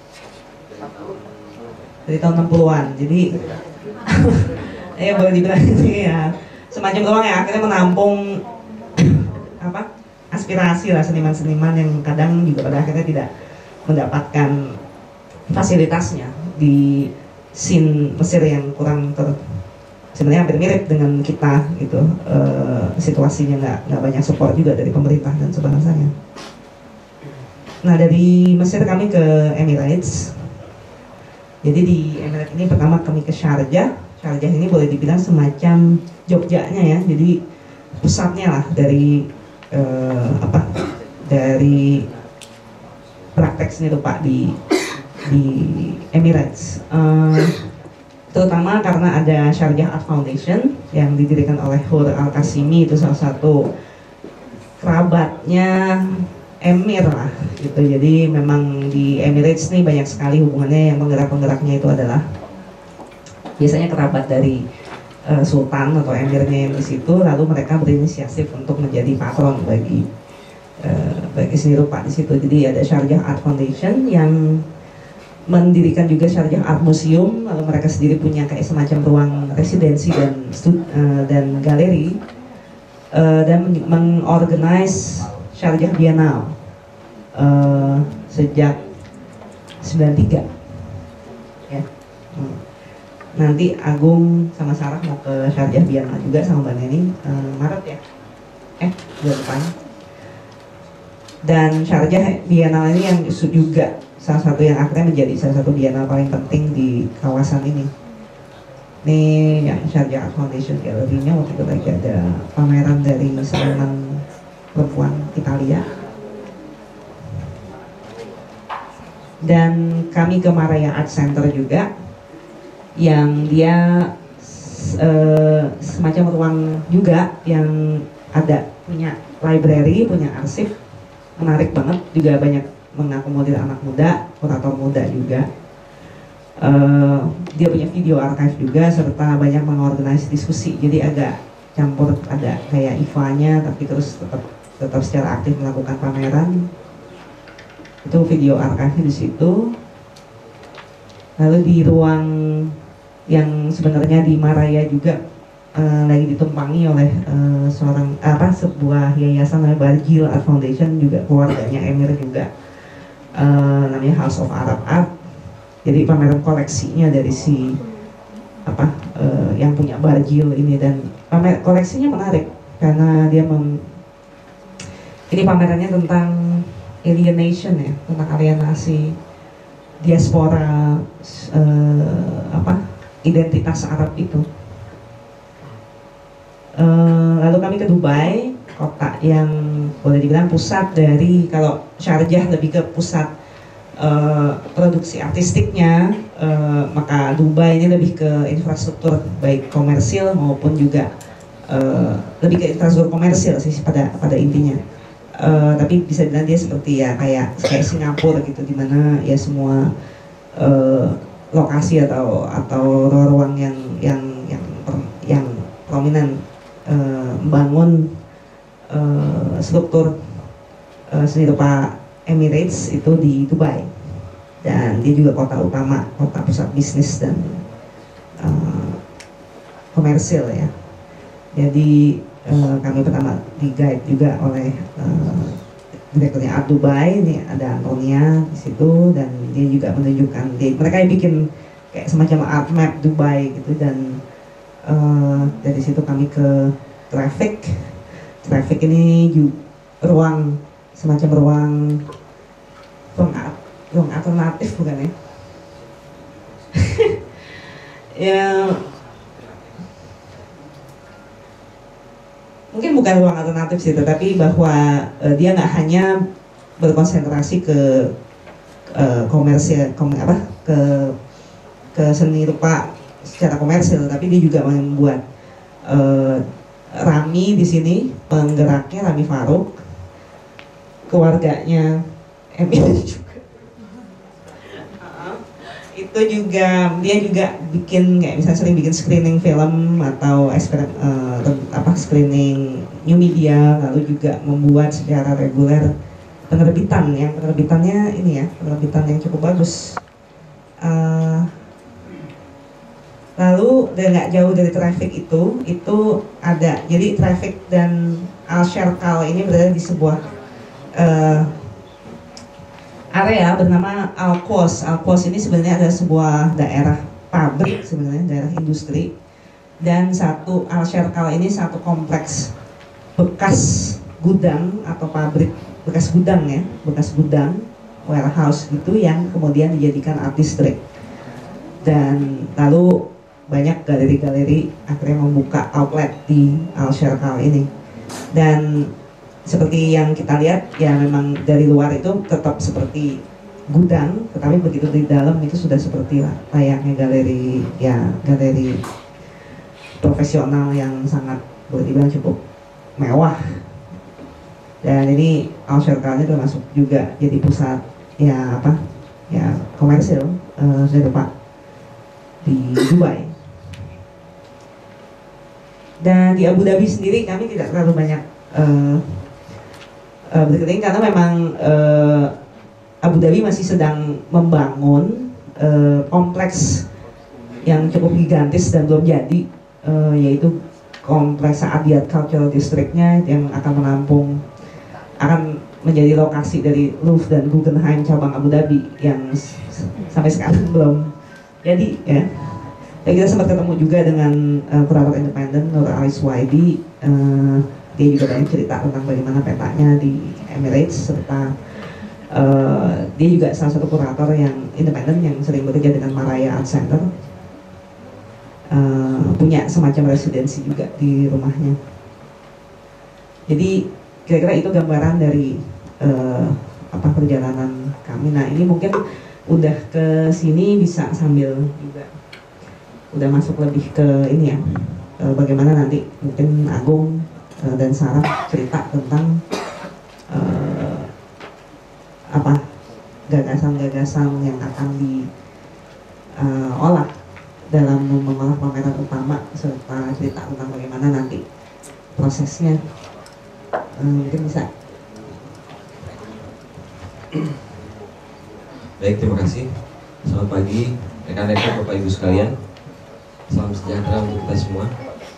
Dari tahun enam puluhan. Jadi ya boleh dibilang itu ya semacam ruang yang akhirnya menampung apa aspirasi lah seniman-seniman yang kadang juga pada akhirnya tidak mendapatkan fasilitasnya di scene Mesir yang kurang ter sebenarnya hampir mirip dengan kita gitu, uh, situasinya nggak nggak banyak support juga dari pemerintah dan sebangsanya. Nah dari Mesir kami ke Emirates. Jadi di Emirates ini pertama kami ke Sharjah. Sharjah ini boleh dibilang semacam Jogjanya ya, jadi pusatnya lah dari uh, apa dari praktek seni rupa di di Emirates. Uh, terutama karena ada Sharjah Art Foundation yang didirikan oleh Hur Al-Qasimi, itu salah satu kerabatnya Emir lah gitu. Jadi memang di Emirates nih banyak sekali hubungannya, yang penggerak-penggeraknya itu adalah biasanya kerabat dari uh, sultan atau emirnya yang di situ, lalu mereka berinisiatif untuk menjadi patron bagi uh, bagi seni rupa di situ. Jadi ada Sharjah Art Foundation yang mendirikan juga Sharjah Art Museum, lalu mereka sendiri punya kayak semacam ruang residensi dan uh, dan galeri, uh, dan mengorganize Sharjah Biennale uh, sejak sembilan puluh tiga ya. Hmm. Nanti Agung sama Sarah mau ke Sharjah Biennale juga sama Mbak Neni uh, Maret ya, eh bulan depan. Dan Sharjah Biennale ini yang juga salah satu yang akhirnya menjadi salah satu biennale paling penting di kawasan ini. Ini ya Sharjah Art Foundation galerinya, waktu itu lagi ada pameran dari seniman perempuan Italia. Dan kami ke Maraya Art Center juga, yang dia uh, semacam ruang juga yang ada punya library, punya arsip, menarik banget, juga banyak mengakomodir anak muda, kurator muda juga. Uh, dia punya video archive juga, serta banyak mengorganisasi diskusi, jadi agak campur, ada kayak I V A-nya tapi terus tetap tetap secara aktif melakukan pameran. Itu video archive di situ. Lalu di ruang yang sebenarnya di Maraya juga uh, lagi ditumpangi oleh uh, seorang apa sebuah yayasan namanya Barjil Art Foundation, juga keluarganya Emir juga, uh, namanya House of Arab Art. Jadi pameran koleksinya dari si apa uh, yang punya Barjil ini, dan pamer koleksinya menarik karena dia mem ini pamerannya tentang alienation ya, tentang alienasi diaspora uh, apa identitas Arab itu. Uh, lalu kami ke Dubai, kota yang boleh dibilang pusat dari, kalau Sharjah lebih ke pusat uh, produksi artistiknya, uh, maka Dubai ini lebih ke infrastruktur baik komersil maupun juga uh, lebih ke infrastruktur komersil sih pada pada intinya. Uh, tapi bisa bilang dia seperti ya kayak kayak Singapura gitu, dimana ya semua uh, lokasi atau atau ruang yang yang yang yang prominent uh, membangun uh, struktur uh, seni rupa Emirates itu di Dubai, dan dia juga kota utama, kota pusat bisnis dan uh, komersil ya. Jadi uh, kami pertama di guide juga oleh uh, direkturnya Art Dubai, ini ada Antonia di situ, dan dia juga menunjukkan, dia, mereka yang bikin kayak semacam art map Dubai gitu, dan uh, dari situ kami ke traffic. Traffic ini juga ruang semacam ruang ruang, ruang alternatif bukan ya? Ya mungkin bukan ruang alternatif sih, tetapi bahwa uh, dia nggak hanya berkonsentrasi ke uh, komersil, kom, apa, ke ke seni rupa secara komersil, tapi dia juga membuat uh, Rami di sini, penggeraknya Rami Farouk, keluarganya Emil juga. Itu juga dia juga bikin kayak misalnya sering bikin screening film atau eksperimen uh, apa screening new media, lalu juga membuat secara reguler penerbitan yang penerbitannya ini ya, penerbitan yang cukup bagus. Uh, lalu dan nggak jauh dari traffic itu itu ada, jadi traffic dan Al Sharqal ini berada di sebuah uh, area bernama Al-Quoz. Al-Quoz ini sebenarnya adalah sebuah daerah pabrik, sebenarnya daerah industri, dan satu Al-Sherkal ini satu kompleks bekas gudang atau pabrik, bekas gudang ya, bekas gudang, warehouse gitu yang kemudian dijadikan art district. Dan lalu banyak galeri-galeri akhirnya membuka outlet di Al-Sherkal ini. Dan seperti yang kita lihat ya memang dari luar itu tetap seperti gudang, tetapi begitu di dalam itu sudah seperti layaknya galeri ya, galeri profesional yang sangat boleh dibilang cukup mewah. Dan ini Al-Sherkal ini termasuk juga jadi pusat ya apa ya komersil uh, dari Pak di Dubai. Dan di Abu Dhabi sendiri kami tidak terlalu banyak uh, uh, berkeliling karena memang uh, Abu Dhabi masih sedang membangun uh, kompleks yang cukup gigantis dan belum jadi, uh, yaitu kompleks Saadiyat Cultural District-nya yang akan menampung, akan menjadi lokasi dari Louvre dan Guggenheim cabang Abu Dhabi yang sampai sekarang belum jadi ya. Dan kita sempat ketemu juga dengan uh, kurator independen Nur Alis Waidi. Uh, dia juga banyak cerita tentang bagaimana petanya di Emirates, serta uh, dia juga salah satu kurator yang independen yang sering bekerja dengan Maraya Art Center. Uh, punya semacam residensi juga di rumahnya. Jadi kira-kira itu gambaran dari uh, apa perjalanan kami. Nah ini mungkin udah ke sini bisa sambil juga udah masuk lebih ke ini ya, uh, bagaimana nanti mungkin Agung uh, dan Sarah cerita tentang uh, apa gagasan-gagasan yang akan diolah uh, dalam mengolah pameran utama, serta cerita tentang bagaimana nanti prosesnya. Hmm, mungkin bisa. Baik, terima kasih. Selamat pagi rekan-rekan, Bapak Ibu sekalian. Salam sejahtera untuk kita semua.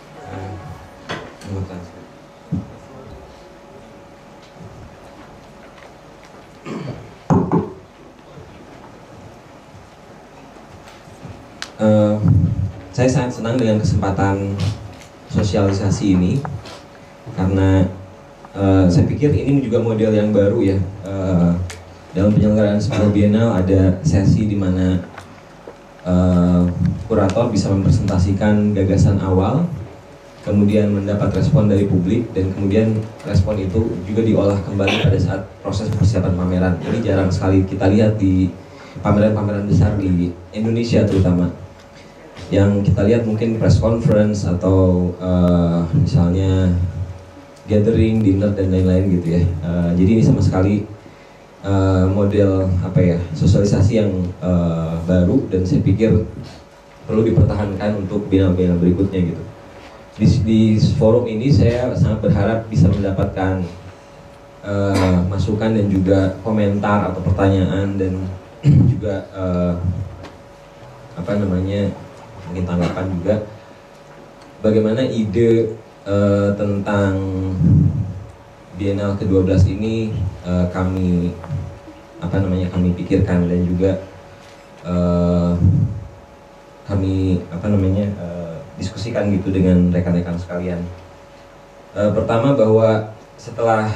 Uh, saya sangat senang dengan kesempatan sosialisasi ini karena uh, saya pikir ini juga model yang baru ya. Uh, dalam penyelenggaraan sebuah bienal ada sesi di mana uh, kurator bisa mempresentasikan gagasan awal, kemudian mendapat respon dari publik, dan kemudian respon itu juga diolah kembali pada saat proses persiapan pameran. Ini jarang sekali kita lihat di pameran-pameran besar di Indonesia terutama. Yang kita lihat mungkin press conference atau uh, misalnya gathering, dinner dan lain-lain gitu ya. Uh, jadi ini sama sekali uh, model apa ya, sosialisasi yang uh, baru, dan saya pikir perlu dipertahankan untuk bienal-bienal berikutnya gitu. Di, di forum ini saya sangat berharap bisa mendapatkan uh, masukan dan juga komentar atau pertanyaan, dan juga uh, apa namanya mungkin tanggapan juga bagaimana ide uh, tentang Bienal ke dua belas ini uh, kami apa namanya kami pikirkan, dan juga uh, kami apa namanya uh, diskusikan gitu dengan rekan-rekan sekalian. Uh, pertama bahwa setelah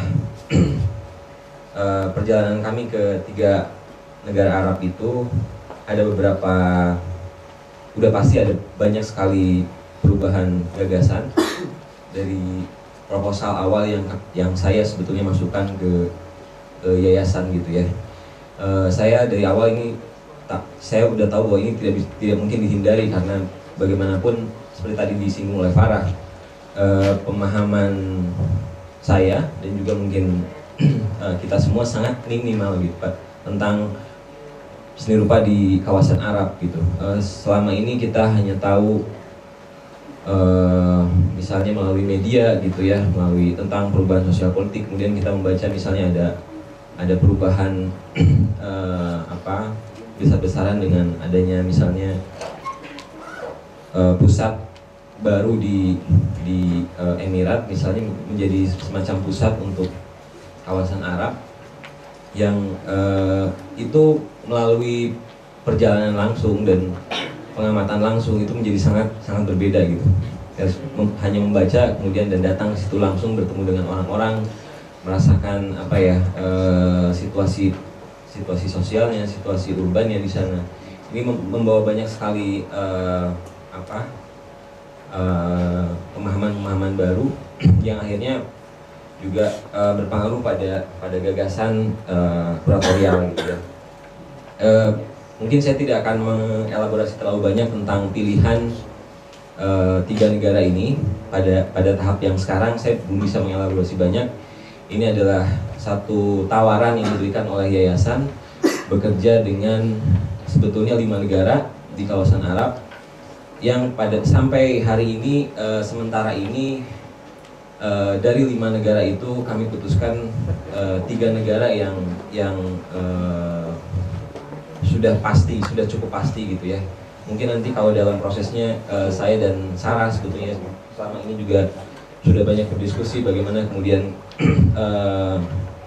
uh, perjalanan kami ke tiga negara Arab itu ada beberapa, udah pasti ada banyak sekali perubahan gagasan dari proposal awal yang yang saya sebetulnya masukkan ke, ke yayasan gitu ya. Uh, saya dari awal ini tak, saya udah tahu bahwa ini tidak tidak mungkin dihindari, karena bagaimanapun seperti tadi disinggung oleh Farah, uh, pemahaman saya dan juga mungkin uh, kita semua sangat minimal gitu Pak tentang seni rupa di kawasan Arab gitu. Uh, selama ini kita hanya tahu uh, misalnya melalui media gitu ya, melalui tentang perubahan sosial politik. Kemudian kita membaca misalnya ada ada perubahan uh, apa besar-besaran dengan adanya misalnya uh, pusat baru di di uh, Emirat misalnya menjadi semacam pusat untuk kawasan Arab, yang uh, itu melalui perjalanan langsung dan pengamatan langsung itu menjadi sangat sangat berbeda gitu. Harus mem- hanya membaca kemudian dan datang ke situ langsung bertemu dengan orang-orang, merasakan apa ya eh, situasi situasi sosialnya, situasi urbannya di sana. Ini mem- membawa banyak sekali eh, apa eh, pemahaman-pemahaman baru yang akhirnya juga uh, berpengaruh pada pada gagasan uh, kuratorial gitu ya. Uh, mungkin saya tidak akan mengelaborasi terlalu banyak tentang pilihan uh, tiga negara ini pada pada tahap yang sekarang saya belum bisa mengelaborasi banyak. Ini adalah satu tawaran yang diberikan oleh yayasan bekerja dengan sebetulnya lima negara di kawasan Arab yang pada sampai hari ini uh, sementara ini Uh, dari lima negara itu kami putuskan uh, tiga negara yang yang uh, sudah pasti, sudah cukup pasti gitu ya. Mungkin nanti kalau dalam prosesnya uh, saya dan Sarah sebetulnya selama ini juga sudah banyak berdiskusi bagaimana kemudian uh,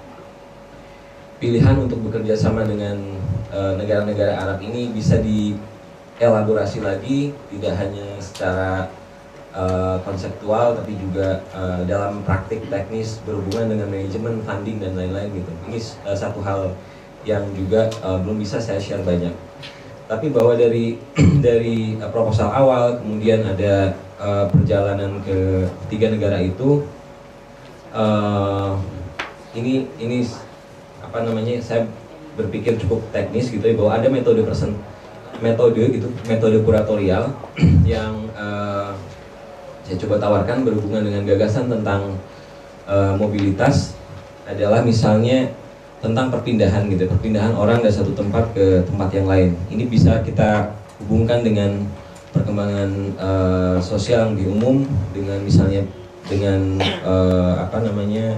pilihan untuk bekerja sama dengan uh, negara-negara Arab ini bisa dielaborasi lagi, tidak hanya secara Uh, konseptual tapi juga uh, dalam praktik teknis berhubungan dengan manajemen, funding dan lain-lain gitu. Ini uh, satu hal yang juga uh, belum bisa saya share banyak. Tapi bahwa dari dari uh, proposal awal kemudian ada uh, perjalanan ke tiga negara itu uh, ini ini apa namanya saya berpikir cukup teknis gitu ya, bahwa ada metode persen metode gitu metode kuratorial yang uh, saya coba tawarkan berhubungan dengan gagasan tentang uh, mobilitas adalah misalnya tentang perpindahan gitu, perpindahan orang dari satu tempat ke tempat yang lain. Ini bisa kita hubungkan dengan perkembangan uh, sosial yang di umum, dengan misalnya dengan uh, apa namanya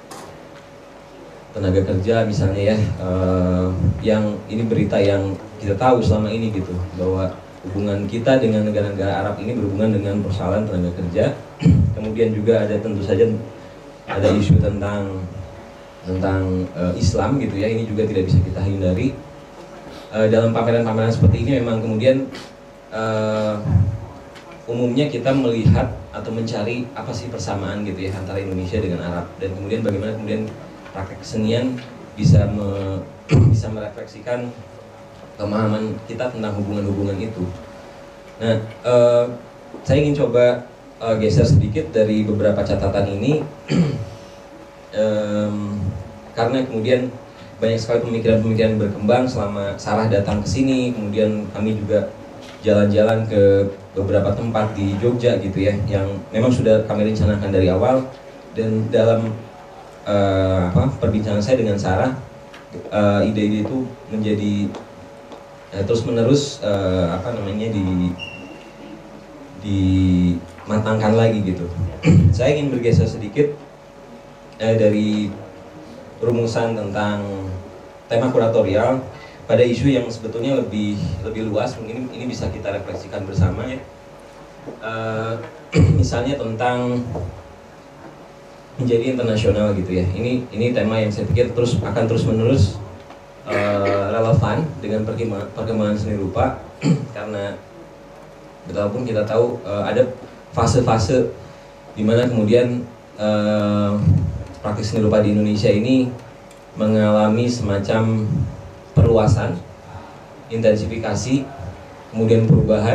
tenaga kerja misalnya ya, uh, yang ini berita yang kita tahu selama ini gitu, bahwa hubungan kita dengan negara-negara Arab ini berhubungan dengan persoalan tenaga kerja. Kemudian juga ada tentu saja ada isu tentang tentang uh, Islam gitu ya. Ini juga tidak bisa kita hindari. Uh, dalam pameran-pameran seperti ini memang kemudian uh, umumnya kita melihat atau mencari apa sih persamaan gitu ya antara Indonesia dengan Arab, dan kemudian bagaimana kemudian praktek kesenian bisa me, bisa merefleksikan pemahaman kita tentang hubungan-hubungan itu. Nah, uh, saya ingin coba uh, geser sedikit dari beberapa catatan ini, um, karena kemudian banyak sekali pemikiran-pemikiran berkembang selama Sarah datang ke sini, kemudian kami juga jalan-jalan ke beberapa tempat di Jogja gitu ya, yang memang sudah kami rencanakan dari awal, dan dalam uh, apa, perbincangan saya dengan Sarah, uh, ide-ide itu menjadi Nah, terus menerus uh, apa namanya di dimatangkan lagi gitu. Saya ingin bergeser sedikit uh, dari rumusan tentang tema kuratorial pada isu yang sebetulnya lebih lebih luas. Mungkin ini bisa kita refleksikan bersama ya. Uh, misalnya tentang menjadi internasional gitu ya. Ini ini tema yang saya pikir terus akan terus menerus Uh, relevan dengan perkembangan, perkembangan seni rupa karena betapapun kita tahu uh, ada fase-fase di mana kemudian uh, praktik seni rupa di Indonesia ini mengalami semacam perluasan, intensifikasi, kemudian perubahan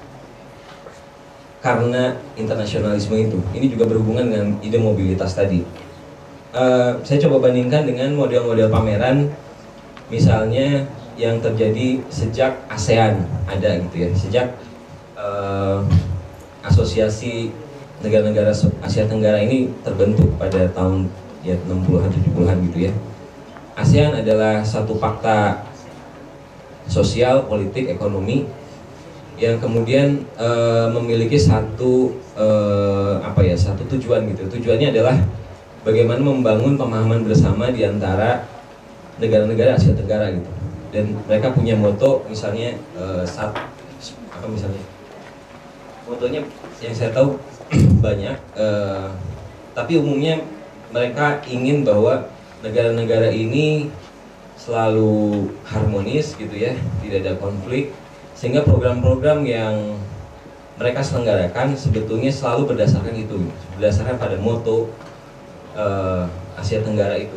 karena internasionalisme itu. Ini juga berhubungan dengan ide mobilitas tadi. Uh, saya coba bandingkan dengan model-model pameran misalnya yang terjadi sejak ASEAN ada gitu ya, sejak uh, asosiasi negara-negara Asia Tenggara ini terbentuk pada tahun ya enam puluhan tujuh puluhan gitu ya. ASEAN adalah satu fakta sosial, politik, ekonomi yang kemudian uh, memiliki satu uh, apa ya, satu tujuan gitu. Tujuannya adalah bagaimana membangun pemahaman bersama di antara negara-negara Asia Tenggara gitu, dan mereka punya moto misalnya uh, saat apa misalnya motonya yang saya tahu banyak, uh, tapi umumnya mereka ingin bahwa negara-negara ini selalu harmonis gitu ya, tidak ada konflik, sehingga program-program yang mereka selenggarakan sebetulnya selalu berdasarkan itu, berdasarkan pada moto uh, Asia Tenggara itu.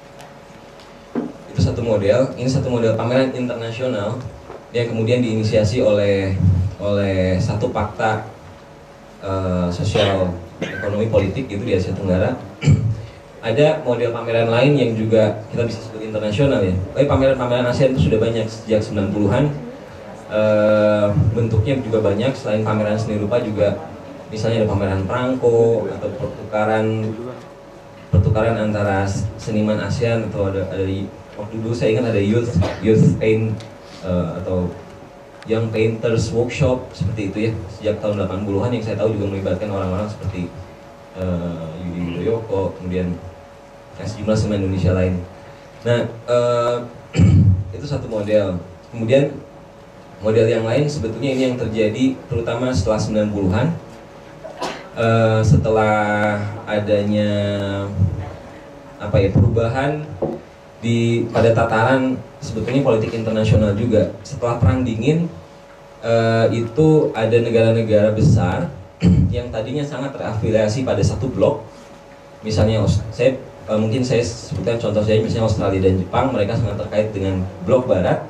Itu satu model. Ini satu model pameran internasional yang kemudian diinisiasi oleh oleh satu fakta uh, sosial ekonomi politik itu di Asia Tenggara. Ada model pameran lain yang juga kita bisa sebut internasional ya. Tapi pameran-pameran ASEAN itu sudah banyak sejak sembilan puluhan. Uh, bentuknya juga banyak. Selain pameran seni rupa juga misalnya ada pameran perangko atau pertukaran pertukaran antara seniman ASEAN, atau ada ada waktu dulu saya ingat ada youth youth paint uh, atau Young Painters Workshop seperti itu ya, sejak tahun delapan puluhan yang saya tahu juga melibatkan orang-orang seperti uh, Yudi Widoyoko, kemudian sejumlah seniman Indonesia lain. Nah, uh, itu satu model. Kemudian model yang lain sebetulnya ini yang terjadi terutama setelah sembilan puluhan, uh, setelah adanya apa ya perubahan di pada tataran sebetulnya politik internasional juga. Setelah Perang Dingin uh, itu ada negara-negara besar yang tadinya sangat terafiliasi pada satu blok. Misalnya saya uh, mungkin saya sebutkan contoh saya misalnya Australia dan Jepang, mereka sangat terkait dengan blok barat.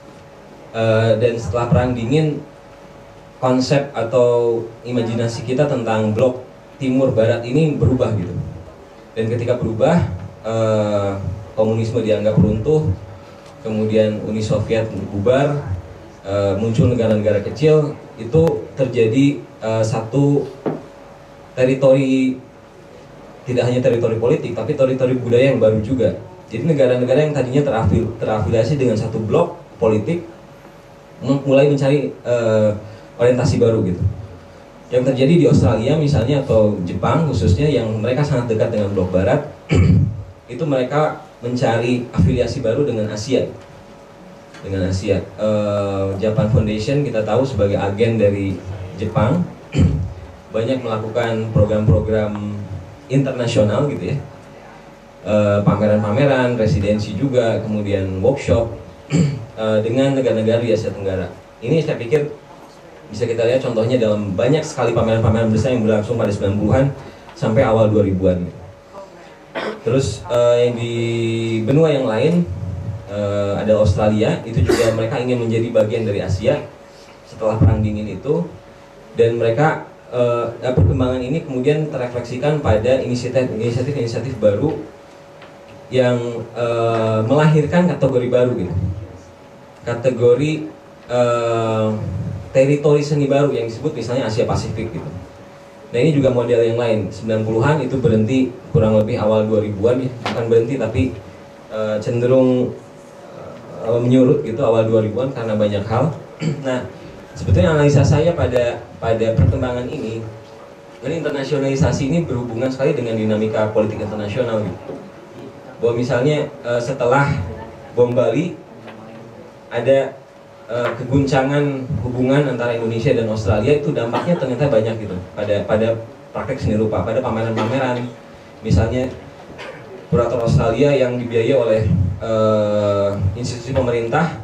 Uh, dan setelah Perang Dingin konsep atau imajinasi kita tentang blok timur barat ini berubah gitu. Dan ketika berubah uh, komunisme dianggap runtuh, kemudian Uni Soviet bubar, uh, muncul negara-negara kecil, itu terjadi uh, satu teritori, tidak hanya teritori politik, tapi teritori budaya yang baru juga. Jadi negara-negara yang tadinya terafil, terafiliasi dengan satu blok politik, mulai mencari uh, orientasi baru gitu. Yang terjadi di Australia misalnya, atau Jepang khususnya, yang mereka sangat dekat dengan blok barat, itu mereka mencari afiliasi baru dengan Asia, dengan Asia. Uh, Japan Foundation kita tahu sebagai agen dari Jepang banyak melakukan program-program internasional gitu ya, pameran-pameran, uh, residensi juga, kemudian workshop uh, dengan negara-negara di Asia Tenggara. Ini saya pikir bisa kita lihat contohnya dalam banyak sekali pameran-pameran besar yang berlangsung pada sembilan puluhan sampai awal dua ribuan. Terus uh, yang di benua yang lain uh, ada Australia, itu juga mereka ingin menjadi bagian dari Asia setelah Perang Dingin itu, dan mereka uh, perkembangan ini kemudian terefleksikan pada inisiatif-inisiatif baru yang uh, melahirkan kategori baru gitu, kategori uh, teritori seni baru yang disebut misalnya Asia Pasifik gitu. Nah ini juga model yang lain. sembilan puluhan itu berhenti kurang lebih awal dua ribuan ya, bukan berhenti tapi uh, cenderung uh, menyurut gitu awal dua ribuan karena banyak hal. Nah sebetulnya analisa saya pada pada perkembangan ini, ini internasionalisasi ini berhubungan sekali dengan dinamika politik internasional gitu. Bahwa misalnya uh, setelah bom Bali ada Uh, keguncangan hubungan antara Indonesia dan Australia, itu dampaknya ternyata banyak gitu pada pada praktek seni rupa, pada pameran-pameran. Misalnya kurator Australia yang dibiayai oleh uh, institusi pemerintah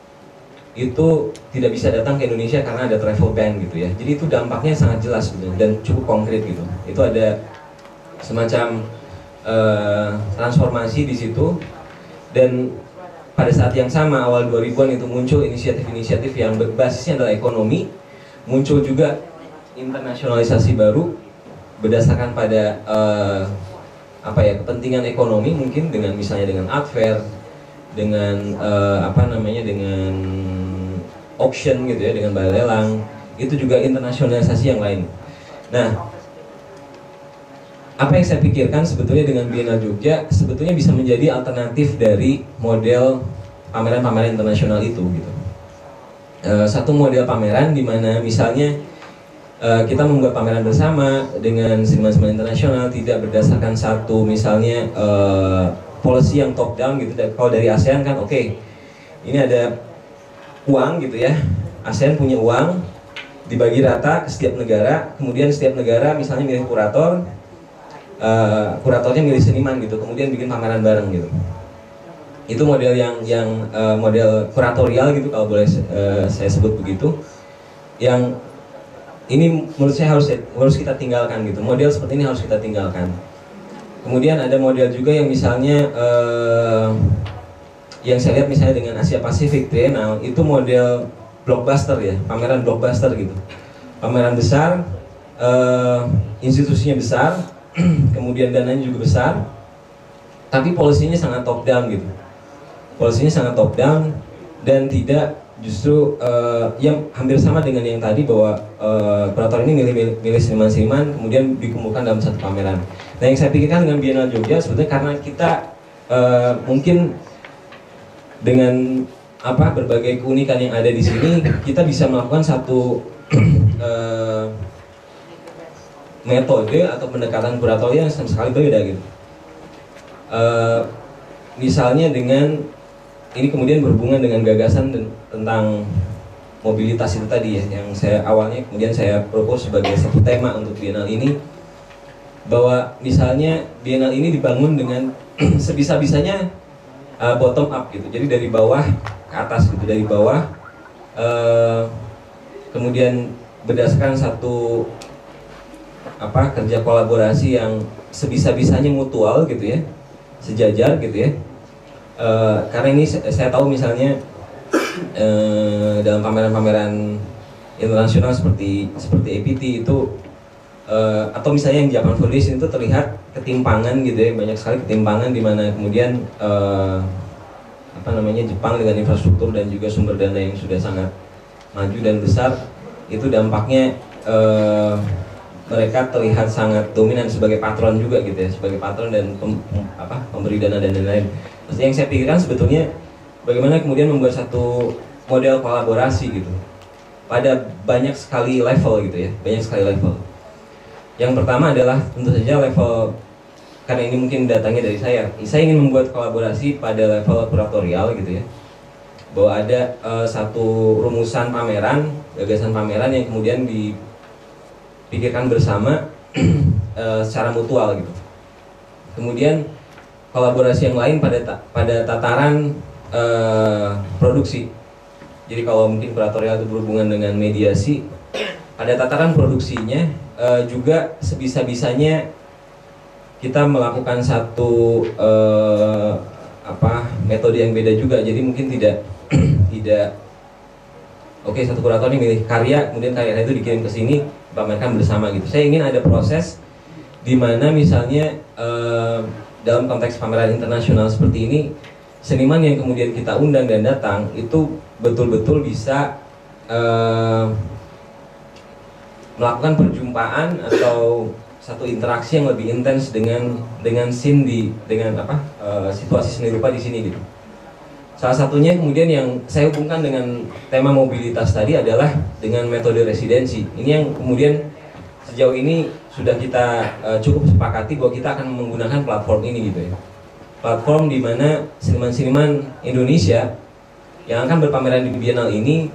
itu tidak bisa datang ke Indonesia karena ada travel ban gitu ya. Jadi itu dampaknya sangat jelas gitu dan cukup konkret gitu. Itu ada semacam uh, transformasi di situ. Dan pada saat yang sama awal dua ribuan itu muncul inisiatif-inisiatif yang berbasisnya adalah ekonomi, muncul juga internasionalisasi baru berdasarkan pada uh, apa ya kepentingan ekonomi, mungkin dengan misalnya dengan art fair, dengan uh, apa namanya dengan auction gitu ya, dengan balai lelang. Itu juga internasionalisasi yang lain. Nah, apa yang saya pikirkan sebetulnya dengan Biennale Jogja sebetulnya bisa menjadi alternatif dari model pameran-pameran internasional itu gitu. E, satu model pameran di mana misalnya e, kita membuat pameran bersama dengan seniman-seniman internasional, tidak berdasarkan satu misalnya e, policy yang top down gitu. Kalau dari ASEAN kan oke, okay, ini ada uang gitu ya, ASEAN punya uang dibagi rata ke setiap negara, kemudian setiap negara misalnya milih kurator, Uh, kuratornya milih seniman gitu, kemudian bikin pameran bareng gitu. Itu model yang yang uh, model kuratorial gitu kalau boleh uh, saya sebut begitu. Yang ini menurut saya harus harus kita tinggalkan gitu. Model seperti ini harus kita tinggalkan. Kemudian ada model juga yang misalnya uh, yang saya lihat misalnya dengan Asia Pacific Triennale itu model blockbuster ya, pameran blockbuster gitu. Pameran besar, uh, institusinya besar, kemudian dananya juga besar, tapi polisinya sangat top down gitu. Polisinya sangat top down dan tidak justru uh, yang hampir sama dengan yang tadi bahwa uh, kurator ini milih milih seniman-seniman kemudian dikumpulkan dalam satu pameran. Nah yang saya pikirkan dengan Biennale Jogja sebetulnya karena kita uh, mungkin dengan apa berbagai keunikan yang ada di sini kita bisa melakukan satu uh, metode atau pendekatan kuratorial yang sama sekali berbeda gitu. Uh, misalnya dengan ini kemudian berhubungan dengan gagasan tentang mobilitas itu tadi ya, yang saya awalnya kemudian saya propose sebagai satu tema untuk Biennale ini, bahwa misalnya Biennale ini dibangun dengan sebisa-bisanya uh, bottom up gitu, jadi dari bawah ke atas gitu, dari bawah uh, kemudian berdasarkan satu apa kerja kolaborasi yang sebisa-bisanya mutual gitu ya, sejajar gitu ya. Uh, karena ini saya tahu misalnya uh, dalam pameran-pameran internasional seperti seperti A P T itu uh, atau misalnya yang Japan Foundation itu terlihat ketimpangan gitu ya, banyak sekali ketimpangan di mana kemudian uh, apa namanya Jepang dengan infrastruktur dan juga sumber dana yang sudah sangat maju dan besar itu dampaknya uh, mereka terlihat sangat dominan sebagai patron juga gitu ya, sebagai patron dan pem, apa pemberi dana dan lain-lain. Terus yang saya pikirkan sebetulnya bagaimana kemudian membuat satu model kolaborasi gitu pada banyak sekali level gitu ya, banyak sekali level. Yang pertama adalah tentu saja level, karena ini mungkin datangnya dari saya, saya ingin membuat kolaborasi pada level kuratorial gitu ya, bahwa ada uh, satu rumusan pameran, gagasan pameran yang kemudian dipikirkan bersama uh, secara mutual gitu. Kemudian kolaborasi yang lain pada ta pada tataran uh, produksi. Jadi kalau mungkin kuratorial itu berhubungan dengan mediasi, pada tataran produksinya uh, juga sebisa-bisanya kita melakukan satu uh, apa metode yang beda juga. Jadi mungkin tidak tidak oke okay, satu kurator ini milih karya, kemudian karya itu dikirim ke sini dipamerkan bersama gitu. Saya ingin ada proses di mana misalnya uh, dalam konteks pameran internasional seperti ini, seniman yang kemudian kita undang dan datang itu betul-betul bisa uh, melakukan perjumpaan atau satu interaksi yang lebih intens dengan dengan scene di dengan apa uh, situasi seni rupa di sini gitu. Salah satunya kemudian yang saya hubungkan dengan tema mobilitas tadi adalah dengan metode residensi. Ini yang kemudian sejauh ini sudah kita uh, cukup sepakati bahwa kita akan menggunakan platform ini gitu ya. Platform di mana seniman-seniman Indonesia yang akan berpameran di Biennale ini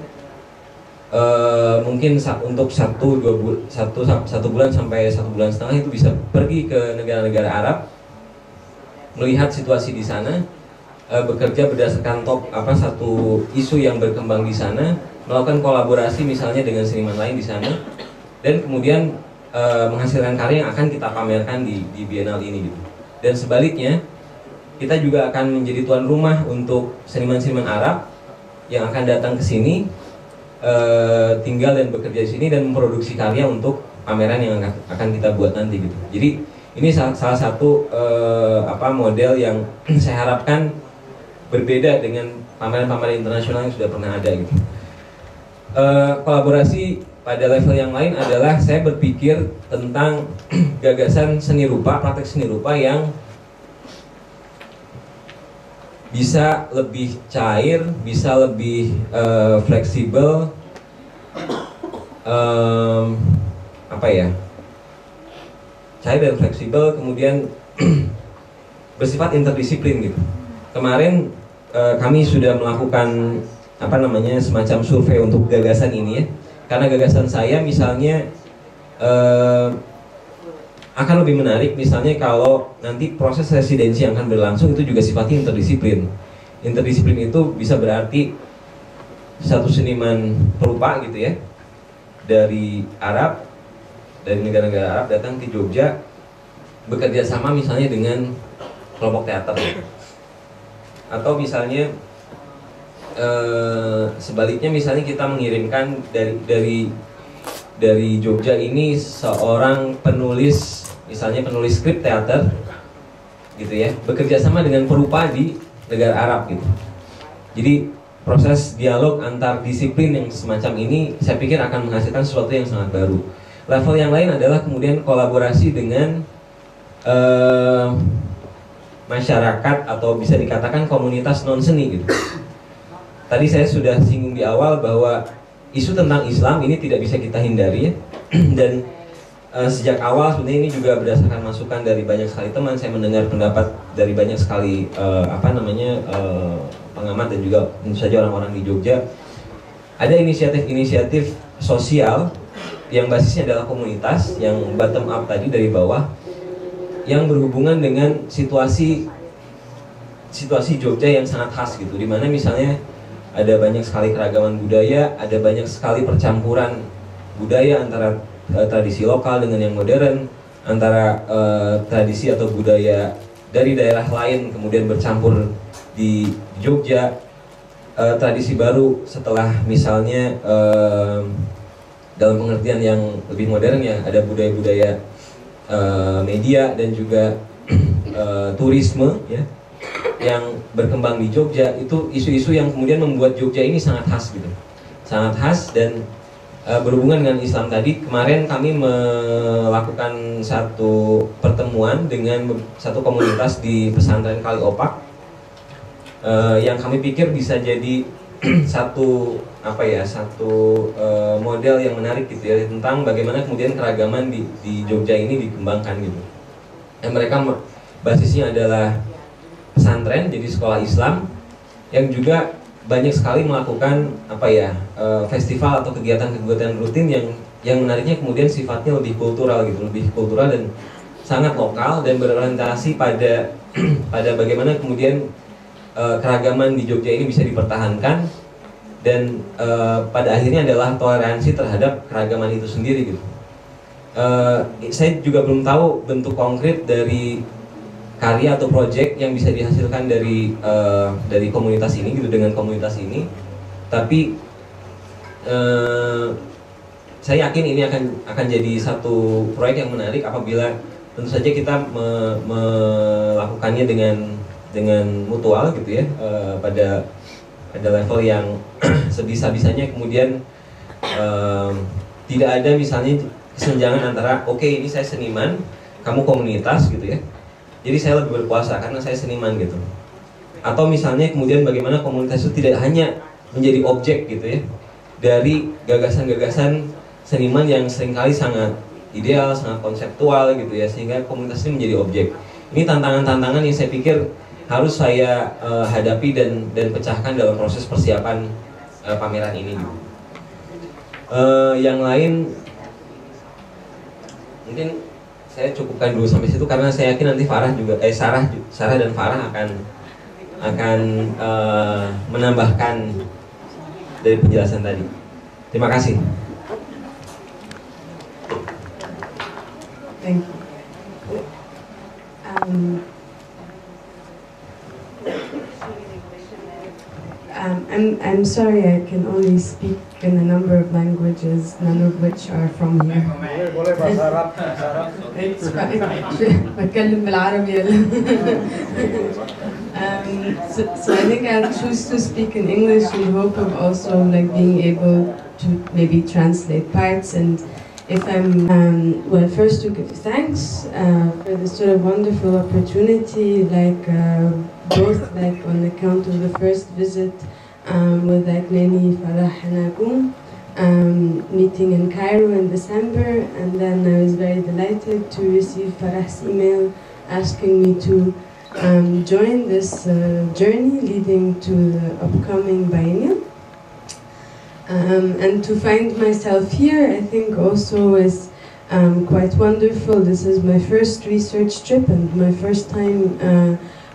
uh, mungkin untuk satu dua bul satu satu bulan sampai satu bulan setengah itu bisa pergi ke negara-negara Arab, melihat situasi di sana, uh, bekerja berdasarkan top apa satu isu yang berkembang di sana, melakukan kolaborasi misalnya dengan seniman lain di sana, dan kemudian Uh, menghasilkan karya yang akan kita pamerkan di, di Biennale ini gitu. Dan sebaliknya kita juga akan menjadi tuan rumah untuk seniman-seniman Arab yang akan datang ke sini, uh, tinggal dan bekerja di sini dan memproduksi karya untuk pameran yang akan kita buat nanti gitu. Jadi ini salah, salah satu uh, apa model yang saya harapkan berbeda dengan pameran-pameran internasional yang sudah pernah ada gitu. Uh, kolaborasi pada level yang lain adalah saya berpikir tentang gagasan seni rupa, praktek seni rupa yang bisa lebih cair, bisa lebih uh, fleksibel, um, apa ya, cair dan fleksibel, kemudian bersifat interdisiplin gitu. Kemarin uh, kami sudah melakukan apa namanya semacam survei untuk gagasan ini ya. Karena gagasan saya misalnya eh, akan lebih menarik misalnya kalau nanti proses residensi yang akan berlangsung itu juga sifatnya interdisiplin. interdisiplin itu bisa berarti satu seniman perupa gitu ya, dari Arab, dari negara-negara Arab datang ke Jogja bekerja sama misalnya dengan kelompok teater, atau misalnya eh, sebaliknya misalnya kita mengirimkan dari dari dari Jogja ini seorang penulis, misalnya penulis skrip teater gitu ya, bekerja sama dengan perupa di negara Arab gitu. Jadi proses dialog antar disiplin yang semacam ini saya pikir akan menghasilkan sesuatu yang sangat baru. Level yang lain adalah kemudian kolaborasi dengan eh, masyarakat atau bisa dikatakan komunitas non seni gitu. Tadi saya sudah singgung di awal bahwa isu tentang Islam ini tidak bisa kita hindari ya. Dan uh, sejak awal sebenarnya ini juga berdasarkan masukan dari banyak sekali teman, saya mendengar pendapat dari banyak sekali uh, apa namanya uh, pengamat dan juga tentu saja orang-orang di Jogja. Ada inisiatif-inisiatif sosial yang basisnya adalah komunitas, yang bottom up tadi dari bawah, yang berhubungan dengan situasi situasi Jogja yang sangat khas gitu, dimana misalnya ada banyak sekali keragaman budaya, ada banyak sekali percampuran budaya antara uh, tradisi lokal dengan yang modern, antara uh, tradisi atau budaya dari daerah lain kemudian bercampur di Jogja, uh, tradisi baru setelah misalnya uh, dalam pengertian yang lebih modern ya, ada budaya-budaya uh, media dan juga uh, turisme ya, yang berkembang di Jogja. Itu isu-isu yang kemudian membuat Jogja ini sangat khas gitu, sangat khas dan e, berhubungan dengan Islam tadi. Kemarin kami melakukan satu pertemuan dengan satu komunitas di pesantren Kaliopak e, yang kami pikir bisa jadi satu apa ya satu e, model yang menarik gitu ya, tentang bagaimana kemudian keragaman di, di Jogja ini dikembangkan gitu. Dan mereka basisnya adalah pesantren, jadi sekolah Islam yang juga banyak sekali melakukan apa ya uh, festival atau kegiatan-kegiatan rutin yang yang menariknya kemudian sifatnya lebih kultural gitu, lebih kultural dan sangat lokal dan berorientasi pada pada bagaimana kemudian uh, keragaman di Jogja ini bisa dipertahankan dan uh, pada akhirnya adalah toleransi terhadap keragaman itu sendiri gitu. Uh, saya juga belum tahu bentuk konkret dari karya atau proyek yang bisa dihasilkan dari uh, dari komunitas ini gitu, dengan komunitas ini, tapi uh, saya yakin ini akan akan jadi satu proyek yang menarik apabila tentu saja kita me, melakukannya dengan dengan mutual gitu ya, uh, pada pada level yang sebisa-bisanya kemudian uh, tidak ada misalnya kesenjangan antara oke okay, ini saya seniman, kamu komunitas gitu ya, jadi saya lebih berkuasa karena saya seniman gitu. Atau misalnya kemudian bagaimana komunitas itu tidak hanya menjadi objek gitu ya dari gagasan-gagasan seniman yang seringkali sangat ideal, sangat konseptual gitu ya, sehingga komunitas ini menjadi objek. Ini tantangan-tantangan yang saya pikir harus saya uh, hadapi dan dan pecahkan dalam proses persiapan uh, pameran ini gitu. Uh, yang lain mungkin saya cukupkan dulu sampai situ karena saya yakin nanti Farah juga eh Sarah Sarah dan Farah akan akan uh, menambahkan dari penjelasan tadi. Terima kasih. Thank you. Um, um, I'm I'm sorry I can only speak in a number of languages, none of which are from here. It's fine. بتكلم بالعربي. Um, so, so I think I'll choose to speak in English in hope of also like being able to maybe translate parts. And if I'm, um, well, first to give thanks uh, for this sort of wonderful opportunity, like uh, both like on account of the first visit um, with like Neni, Farah and Agum, um, meeting in Cairo in December, and then I was very delighted to receive Farah's email asking me to Um, join this uh, journey leading to the upcoming biennial. Um, and to find myself here, I think also is um, quite wonderful. This is my first research trip and my first time uh,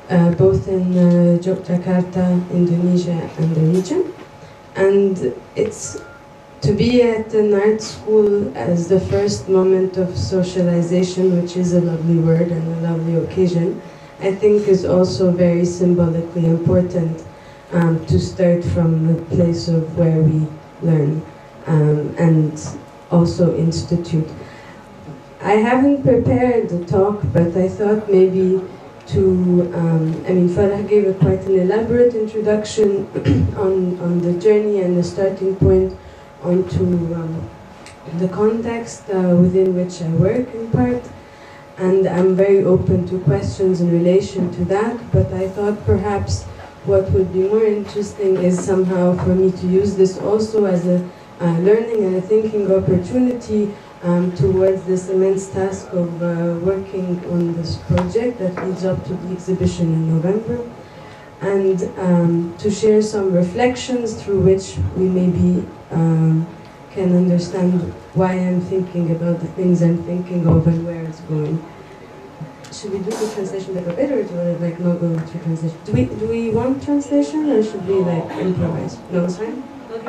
uh, both in uh, Yogyakarta, Indonesia, and the region. And it's to be at an art school as the first moment of socialization, which is a lovely word and a lovely occasion, I think is also very symbolically important, um, to start from the place of where we learn, um, and also institute. I haven't prepared the talk, but I thought maybe to, um, I mean, Farah gave a quite an elaborate introduction on, on the journey and the starting point onto um, the context uh, within which I work in part. And I'm very open to questions in relation to that, but I thought perhaps what would be more interesting is somehow for me to use this also as a uh, learning and a thinking opportunity um, towards this immense task of uh, working on this project that leads up to the exhibition in November, and um, to share some reflections through which we maybe um, can understand why I'm thinking about the things I'm thinking of and where it's going. Should we do the translation like a bit, or do we like not go through translation? Do we do we want translation, or should we like improvise? No, it's fine.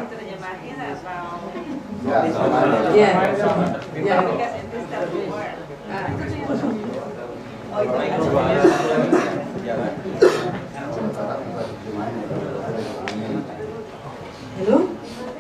Yeah. Yeah. Hello?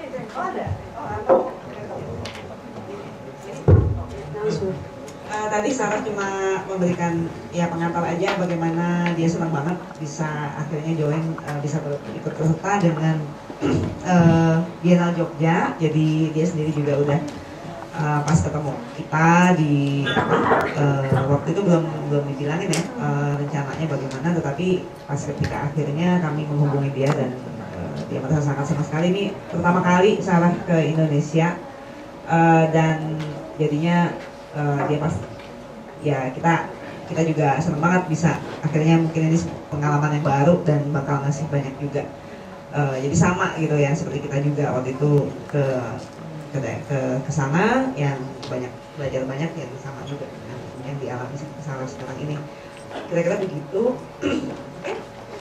Uh, tadi Sarah cuma memberikan ya pengantar aja bagaimana dia senang banget bisa akhirnya join, uh, bisa ber, ikut serta dengan uh, Biennale Jogja. Jadi dia sendiri juga udah uh, pas ketemu kita di uh, waktu itu belum belum dibilangin ya uh, rencananya bagaimana, tetapi pas ketika akhirnya kami menghubungi dia dan uh, dia merasa sangat senang sekali. Ini pertama kali Sarah ke Indonesia, uh, dan jadinya Uh, dia pas ya kita kita juga senang banget bisa akhirnya mungkin ini pengalaman yang baru dan bakal ngasih banyak juga, uh, jadi sama gitu ya seperti kita juga waktu itu ke ke ke, ke sana yang banyak belajar banyak yang sama juga dengan yang dialami Sarah sekarang ini, kira-kira begitu. Okay.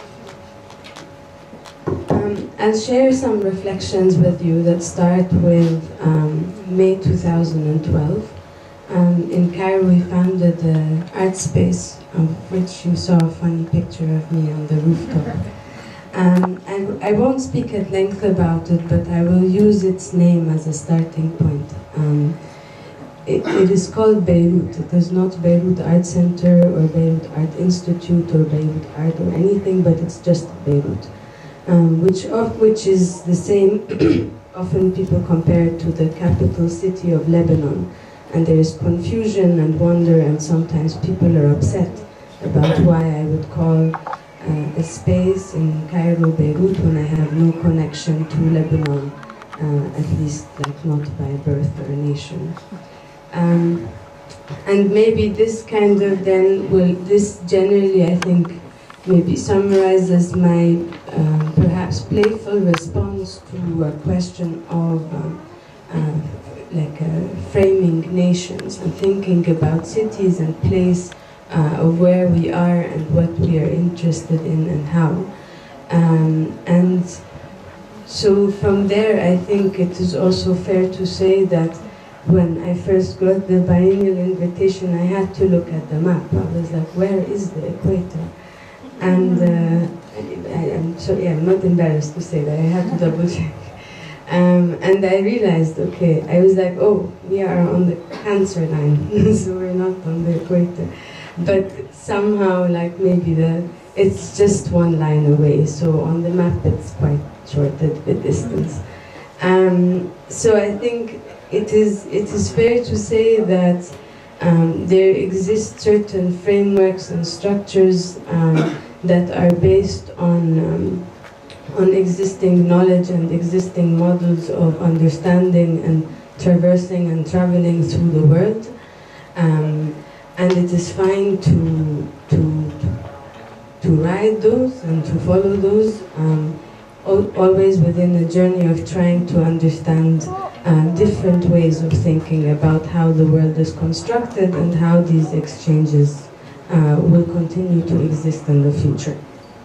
Um, I'll share some reflections with you that start with um, May two thousand twelve. Um, in Cairo, we founded the art space, of which you saw a funny picture of me on the rooftop. Um, and I won't speak at length about it, but I will use its name as a starting point. Um, it, it is called Beirut. It is not Beirut Art Center or Beirut Art Institute or Beirut Art or anything, but it's just Beirut, um, which of which is the same. Often people compare it to the capital city of Lebanon. And there is confusion and wonder, and sometimes people are upset about why I would call uh, a space in Cairo Beirut when I have no connection to Lebanon, uh, at least like not by birth or nation. Um, and maybe this kind of then will, this generally I think maybe summarizes my uh, perhaps playful response to a question of um, uh, like uh, framing nations and thinking about cities and place uh, of where we are and what we are interested in and how. Um, and so from there I think it is also fair to say that when I first got the biennial invitation I had to look at the map. I was like, where is the equator? And uh, I, I'm sorry, I'm not embarrassed to say that, I had to double check. Um, and I realized, okay, I was like, oh, we are on the Cancer line, so we're not on the equator. But somehow, like maybe the, it's just one line away, so on the map it's quite short, the, the distance. Um, so I think it is, it is fair to say that um, there exist certain frameworks and structures um, that are based on um, on existing knowledge and existing models of understanding and traversing and traveling through the world. Um, and it is fine to, to, to ride those and to follow those, um, al always within a journey of trying to understand uh, different ways of thinking about how the world is constructed and how these exchanges uh, will continue to exist in the future.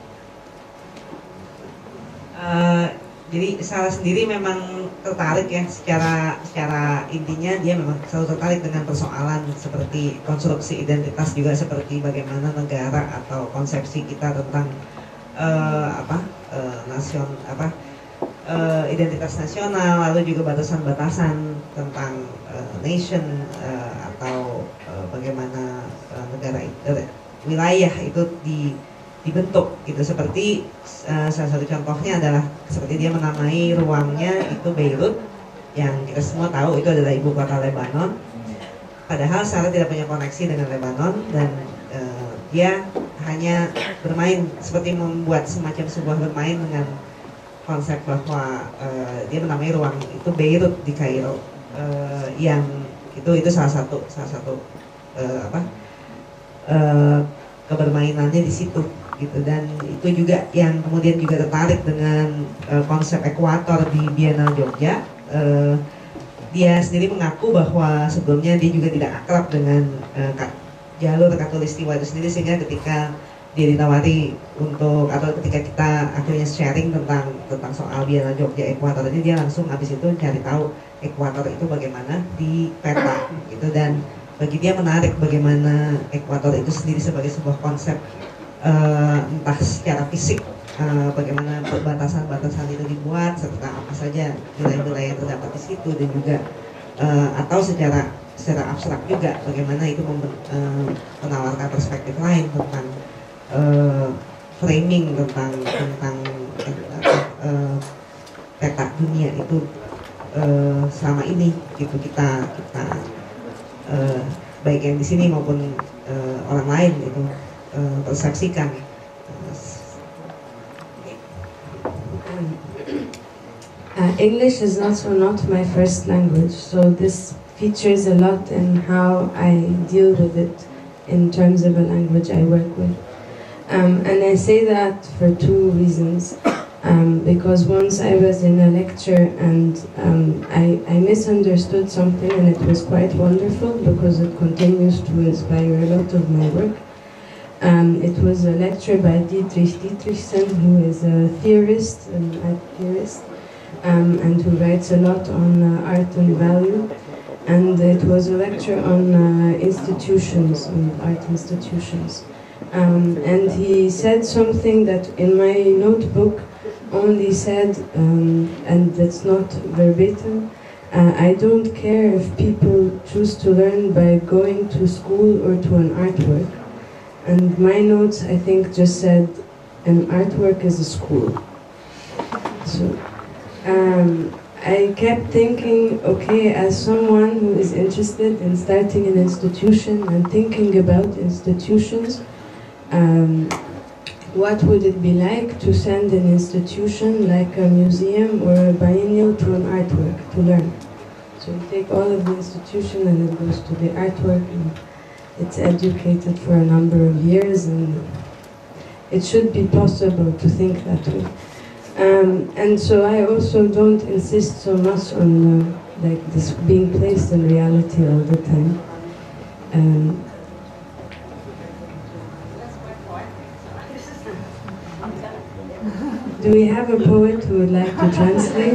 Uh, jadi Sarah sendiri memang tertarik ya, secara secara intinya dia memang selalu tertarik dengan persoalan seperti konstruksi identitas, juga seperti bagaimana negara atau konsepsi kita tentang uh, apa uh, nasion apa uh, identitas nasional, lalu juga batasan-batasan tentang uh, nation uh, atau uh, bagaimana uh, negara uh, wilayah itu di dibentuk gitu. Seperti uh, salah satu contohnya adalah seperti dia menamai ruangnya itu Beirut, yang kita semua tahu itu adalah ibu kota Lebanon, padahal Sarah tidak punya koneksi dengan Lebanon, dan uh, dia hanya bermain seperti membuat semacam sebuah bermain dengan konsep bahwa uh, dia menamai ruang itu Beirut di Kairo, uh, yang itu itu salah satu salah satu uh, apa uh, kebermainannya di situ gitu. Dan itu juga yang kemudian juga tertarik dengan uh, konsep ekuator di Biennale Jogja. Uh, dia sendiri mengaku bahwa sebelumnya dia juga tidak akrab dengan uh, jalur Katulistiwa itu sendiri, sehingga ketika dia ditawari untuk atau ketika kita akhirnya sharing tentang tentang soal Biennale Jogja ekuator ini, dia langsung habis itu cari tahu ekuator itu bagaimana di peta gitu. Dan bagi dia menarik bagaimana ekuator itu sendiri sebagai sebuah konsep, Uh, entah secara fisik uh, bagaimana batasan-batasan itu dibuat, serta apa saja wilayah-wilayah yang terdapat di situ, dan juga uh, atau secara secara abstrak juga bagaimana itu uh, menawarkan perspektif lain tentang uh, framing tentang tentang uh, uh, peta dunia itu uh, selama ini gitu kita kita uh, baik yang di sini maupun uh, orang lain itu Uh, persepsikan. Um, uh, English is also not my first language, so this features a lot in how I deal with it in terms of a language I work with. Um, and I say that for two reasons. Um, because once I was in a lecture and um, I, I misunderstood something, and it was quite wonderful because it continues to inspire a lot of my work. Um, it was a lecture by Dietrich Dietrichson, who is a theorist, an art theorist, um, and who writes a lot on uh, art and value. And it was a lecture on uh, institutions, on art institutions. Um, and he said something that in my notebook only said, um, and that's not verbatim, uh, I don't care if people choose to learn by going to school or to an artwork. And my notes, I think, just said, an artwork is a school. So um, I kept thinking, okay, as someone who is interested in starting an institution and thinking about institutions, um, what would it be like to send an institution like a museum or a biennial to an artwork to learn? So you take all of the institution and it goes to the artwork, and it's educated for a number of years, and it should be possible to think that way. Um, and so I also don't insist so much on uh, like this being placed in reality all the time. Um, do we have a poet who would like to translate?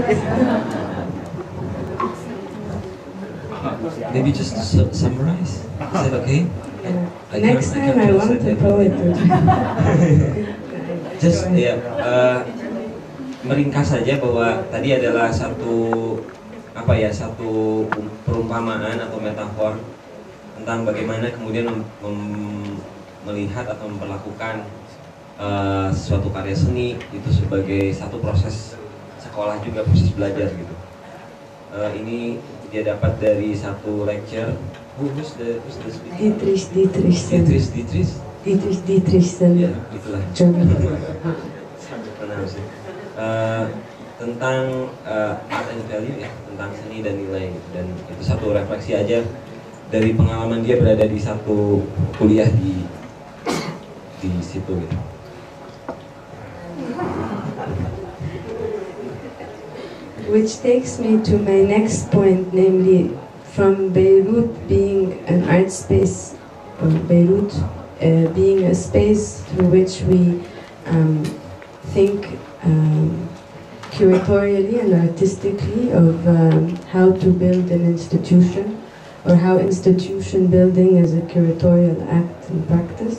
Maybe just to su summarize. Is that okay? Yeah. I Next can't- I time I can't want a translate poet it. to Just ya, uh, meringkas saja bahwa tadi adalah satu apa ya satu perumpamaan atau metafor tentang bagaimana kemudian mem mem- melihat atau memperlakukan uh, suatu karya seni itu sebagai satu proses sekolah juga, proses belajar gitu. Uh, ini dia dapat dari satu lecture. Who who's the who's the speaker? Dietrich Dietrichson. Dietrich Dietrich. Dietrich Dietrichson. Ya, itulah. German. Benar sih. Uh, tentang uh, art and value ya, tentang seni dan nilai gitu. Dan itu satu refleksi aja dari pengalaman dia berada di satu kuliah di di situ gitu. Which takes me to my next point, namely from Beirut being an art space, or Beirut uh, being a space through which we um, think um, curatorially and artistically of um, how to build an institution, or how institution building is a curatorial act in practice.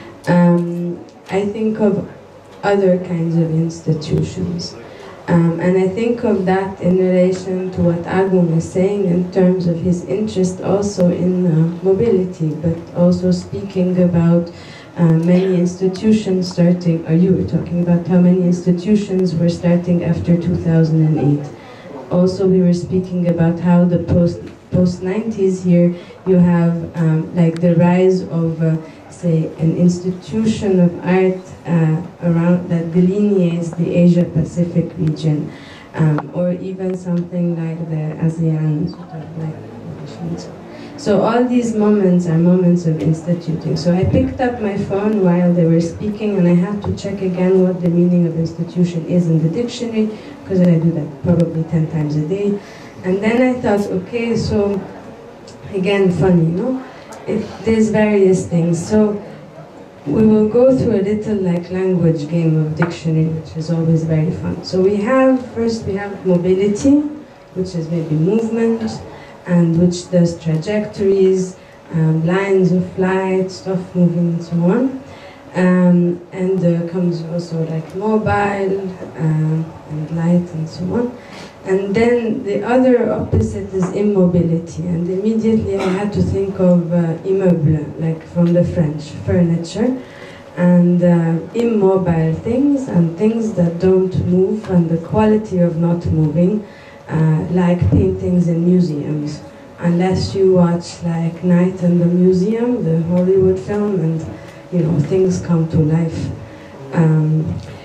Um, I think of other kinds of institutions. Um, and I think of that in relation to what Agung is saying in terms of his interest also in uh, mobility, but also speaking about uh, many institutions starting, or you were talking about how many institutions were starting after two thousand eight. Also we were speaking about how the post, post nineties here you have um, like the rise of uh, say an institution of art uh, around that delineates the Asia-Pacific region, um, or even something like the ASEAN sort of like relations. So all these moments are moments of instituting. So I picked up my phone while they were speaking, and I had to check again what the meaning of institution is in the dictionary, because I do that probably ten times a day. And then I thought, okay, so again, funny, no? It, there's various things. So we will go through a little like language game of dictionary, which is always very fun. So we have, first we have mobility, which is maybe movement, and which does trajectories, um, lines of flight, stuff moving and so on. Um, and uh, comes also like mobile um, and light and so on. And then the other opposite is immobility, and immediately I had to think of uh, immeuble, like from the French, furniture, and uh, immobile things, and things that don't move, and the quality of not moving, uh, like paintings in museums. Unless you watch like Night in the Museum, the Hollywood film, and you know, things come to life. Um,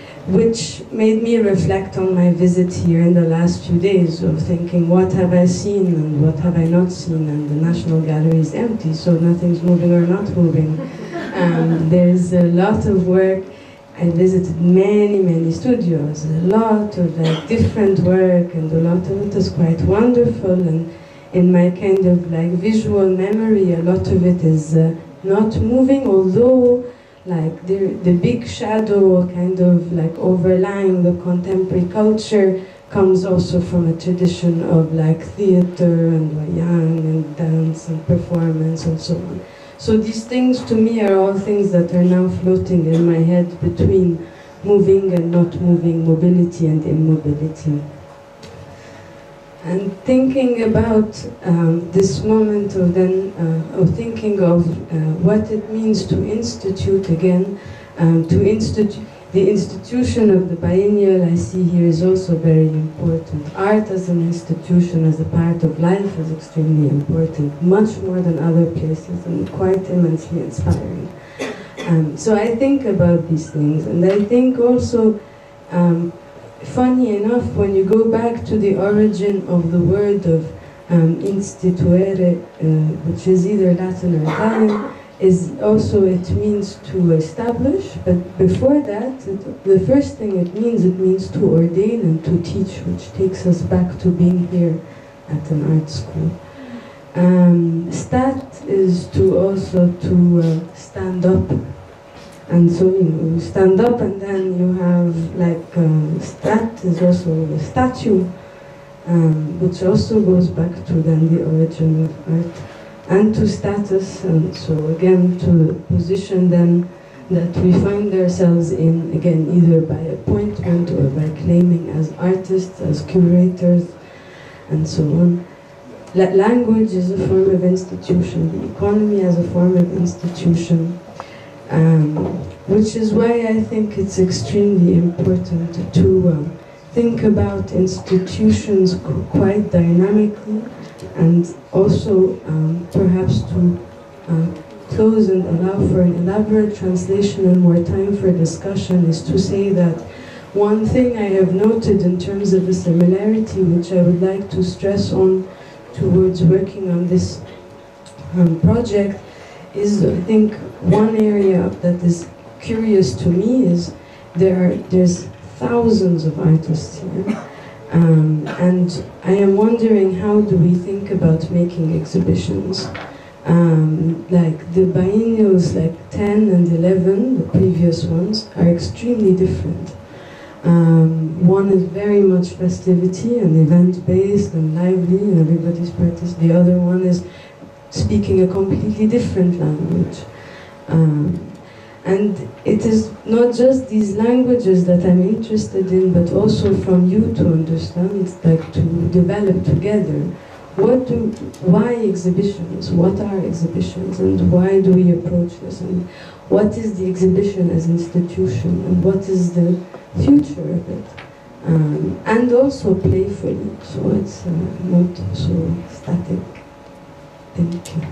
which made me reflect on my visit here in the last few days of thinking, what have I seen and what have I not seen, and the National Gallery is empty, so nothing's moving or not moving. Um, there's a lot of work. I visited many, many studios, a lot of like different work, and a lot of it is quite wonderful, and in my kind of like visual memory, a lot of it is uh, not moving, although like the, the big shadow kind of like overlying the contemporary culture comes also from a tradition of like theater and wayang and dance and performance and so on. So these things to me are all things that are now floating in my head between moving and not moving, mobility and immobility. And thinking about um, this moment of then, uh, of thinking of uh, what it means to institute again, um, to institute, the institution of the biennial I see here is also very important. Art as an institution, as a part of life is extremely important, much more than other places, and quite immensely inspiring. Um, so I think about these things, and I think also, um, funny enough, when you go back to the origin of the word of um, instituere, uh, which is either Latin or Italian, is also, it means to establish, but before that, it, the first thing it means, it means to ordain and to teach, which takes us back to being here at an art school. Um, stat is to also to uh, stand up. And so, you know, you stand up, and then you have like um, stat is also the statue, um, which also goes back to then the origin of art, and to status, and so again to the position then that we find ourselves in, again either by appointment or by claiming as artists, as curators, and so on. La language is a form of institution, the economy as a form of institution. Um, which is why I think it's extremely important to um, think about institutions quite dynamically, and also um, perhaps to uh, close and allow for an elaborate translation and more time for discussion, is to say that one thing I have noted in terms of the similarity, which I would like to stress on towards working on this um, project, is, I think, one area that is curious to me is there are, there's thousands of artists here, um, and I am wondering, how do we think about making exhibitions? Um, like the biennials, like ten and eleven, the previous ones, are extremely different. Um, one is very much festivity and event-based and lively, and everybody's practice. The other one is speaking a completely different language. Um, and it is not just these languages that I'm interested in, but also from you to understand, like to develop together. What do, why exhibitions? What are exhibitions? And why do we approach this? And what is the exhibition as institution? And what is the future of it? Um, and also playfully, so it's uh, not so static. Thank you.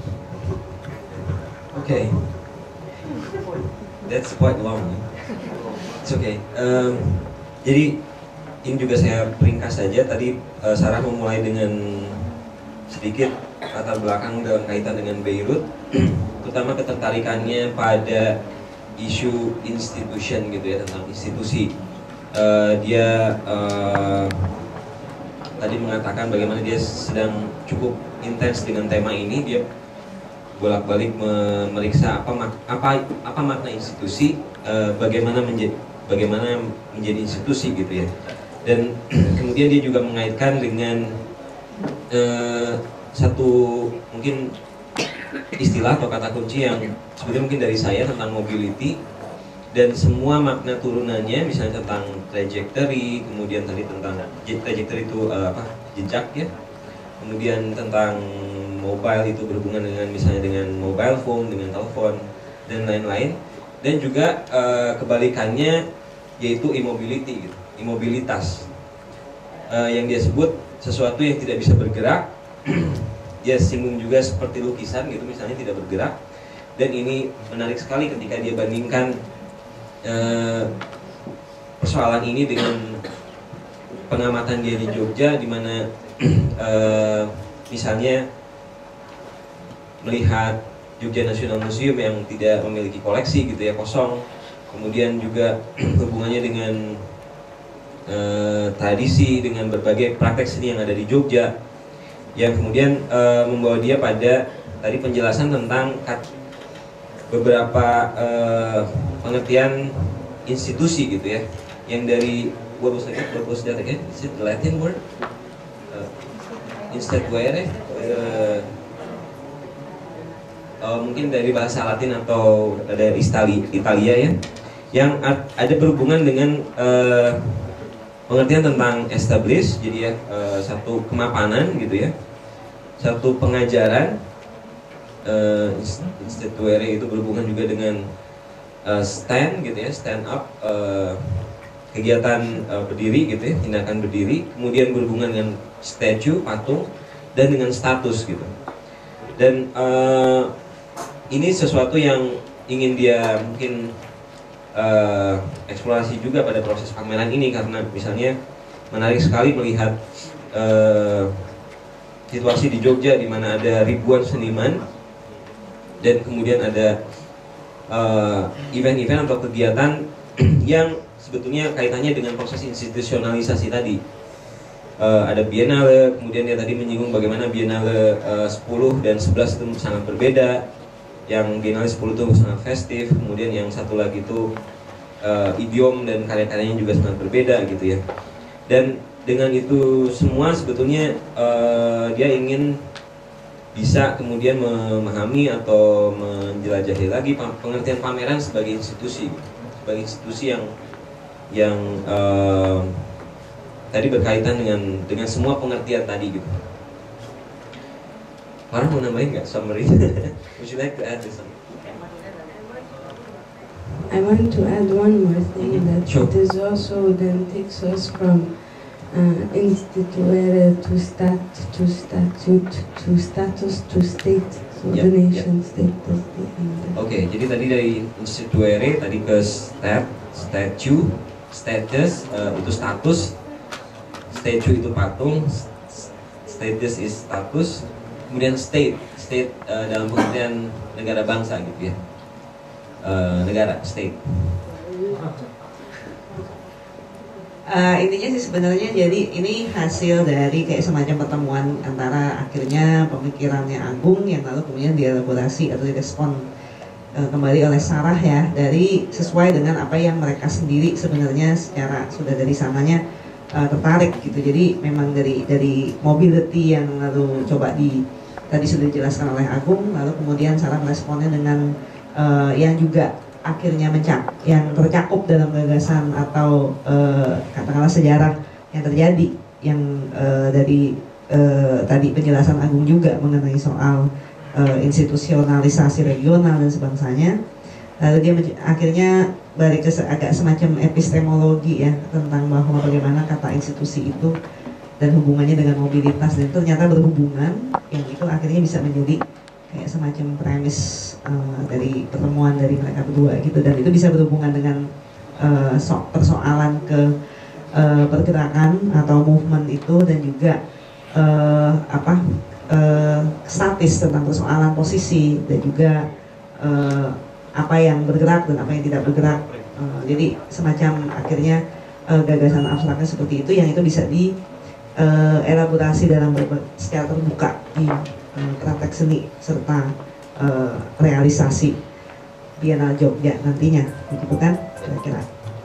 Okay. That's quite long. It's okay. Um, jadi ini juga saya ringkas saja. Tadi uh, Sarah memulai dengan sedikit latar belakang dalam kaitan dengan Beirut, terutama ketertarikannya pada isu institution gitu ya, tentang institusi. Uh, dia uh, tadi mengatakan bagaimana dia sedang cukup intens dengan tema ini. Dia bolak-balik memeriksa apa apa apa makna institusi, uh, bagaimana menjadi bagaimana menjadi institusi gitu ya. Dan kemudian dia juga mengaitkan dengan Uh, satu mungkin istilah atau kata kunci yang sebenarnya mungkin dari saya tentang mobility dan semua makna turunannya, misalnya tentang trajectory, kemudian tadi tentang trajectory itu uh, apa jejak ya, kemudian tentang mobile itu berhubungan dengan misalnya dengan mobile phone, dengan telepon dan lain-lain, dan juga uh, kebalikannya yaitu immobility gitu, imobilitas uh, yang dia sebut sesuatu yang tidak bisa bergerak. Dia singgung juga seperti lukisan gitu, misalnya tidak bergerak. Dan ini menarik sekali ketika dia bandingkan uh, persoalan ini dengan pengamatan dia di Jogja, di mana uh, misalnya melihat Jogja National Museum yang tidak memiliki koleksi gitu ya, kosong. Kemudian juga hubungannya dengan Uh, tradisi, dengan berbagai praktek seni yang ada di Jogja, yang kemudian uh, membawa dia pada tadi penjelasan tentang beberapa uh, pengertian institusi gitu ya, yang dari what was that, what was that again? Is it the Latin word? Uh, instituere, uh, uh, mungkin dari bahasa Latin atau dari Itali, Italia ya, yang ada berhubungan dengan uh, pengertian tentang establish, jadi ya uh, satu kemapanan gitu ya, satu pengajaran. uh, instituere itu berhubungan juga dengan uh, stand gitu ya, stand up, uh, kegiatan uh, berdiri gitu ya, tindakan berdiri, kemudian berhubungan dengan statue, patung, dan dengan status gitu. Dan uh, ini sesuatu yang ingin dia mungkin Uh, eksplorasi juga pada proses pameran ini, karena misalnya menarik sekali melihat uh, situasi di Jogja di mana ada ribuan seniman dan kemudian ada event-event uh, atau kegiatan yang sebetulnya kaitannya dengan proses institusionalisasi tadi. Uh, ada Biennale, kemudian dia tadi menyinggung bagaimana Biennale uh, sepuluh dan sebelas itu sangat berbeda. Yang Biennale sepuluh itu sangat festif, kemudian yang satu lagi itu uh, idiom dan karya-karyanya juga sangat berbeda gitu ya. Dan dengan itu semua sebetulnya uh, dia ingin bisa kemudian memahami atau menjelajahi lagi pengertian pameran sebagai institusi, sebagai institusi yang yang uh, tadi berkaitan dengan dengan semua pengertian tadi gitu. Farah mau nambahin nggak summary? Would you like to add this? I want to add one more thing, that Sure. it is also then takes us from uh, instituere to stat to statute to status to state, so Yep, the nation state is the end. Oke, okay, jadi tadi dari instituere tadi ke stat, statue, status uh, itu status, statue itu patung, status is status. Kemudian state, state uh, dalam pengertian negara bangsa gitu ya, uh, negara, state. Uh, intinya sih sebenarnya jadi ini hasil dari kayak semacam pertemuan antara akhirnya pemikirannya Agung yang lalu kemudian dielaborasi atau direspon uh, kembali oleh Sarah ya, dari sesuai dengan apa yang mereka sendiri sebenarnya secara sudah dari sananya uh, tertarik gitu. Jadi memang dari dari mobility yang lalu coba di tadi sudah dijelaskan oleh Agung, lalu kemudian Sarah meresponnya dengan uh, yang juga akhirnya mencak, yang tercakup dalam gagasan atau uh, katakanlah sejarah yang terjadi, yang uh, dari uh, tadi penjelasan Agung juga mengenai soal uh, institusionalisasi regional dan sebangsanya. Lalu dia akhirnya balik ke agak semacam epistemologi ya, tentang bahwa bagaimana kata institusi itu dan hubungannya dengan mobilitas, dan itu ternyata berhubungan, yang itu akhirnya bisa menjadi kayak semacam premis uh, dari pertemuan dari mereka berdua gitu, dan itu bisa berhubungan dengan uh, so persoalan ke uh, pergerakan atau movement itu, dan juga uh, apa uh, statis tentang persoalan posisi, dan juga uh, apa yang bergerak dan apa yang tidak bergerak. Uh, jadi semacam akhirnya uh, gagasan abstraknya seperti itu, yang itu bisa di uh, elaborasi dalam secara terbuka di praktek seni serta uh, realisasi Biennale Jogja nantinya, begitu kan kira-kira.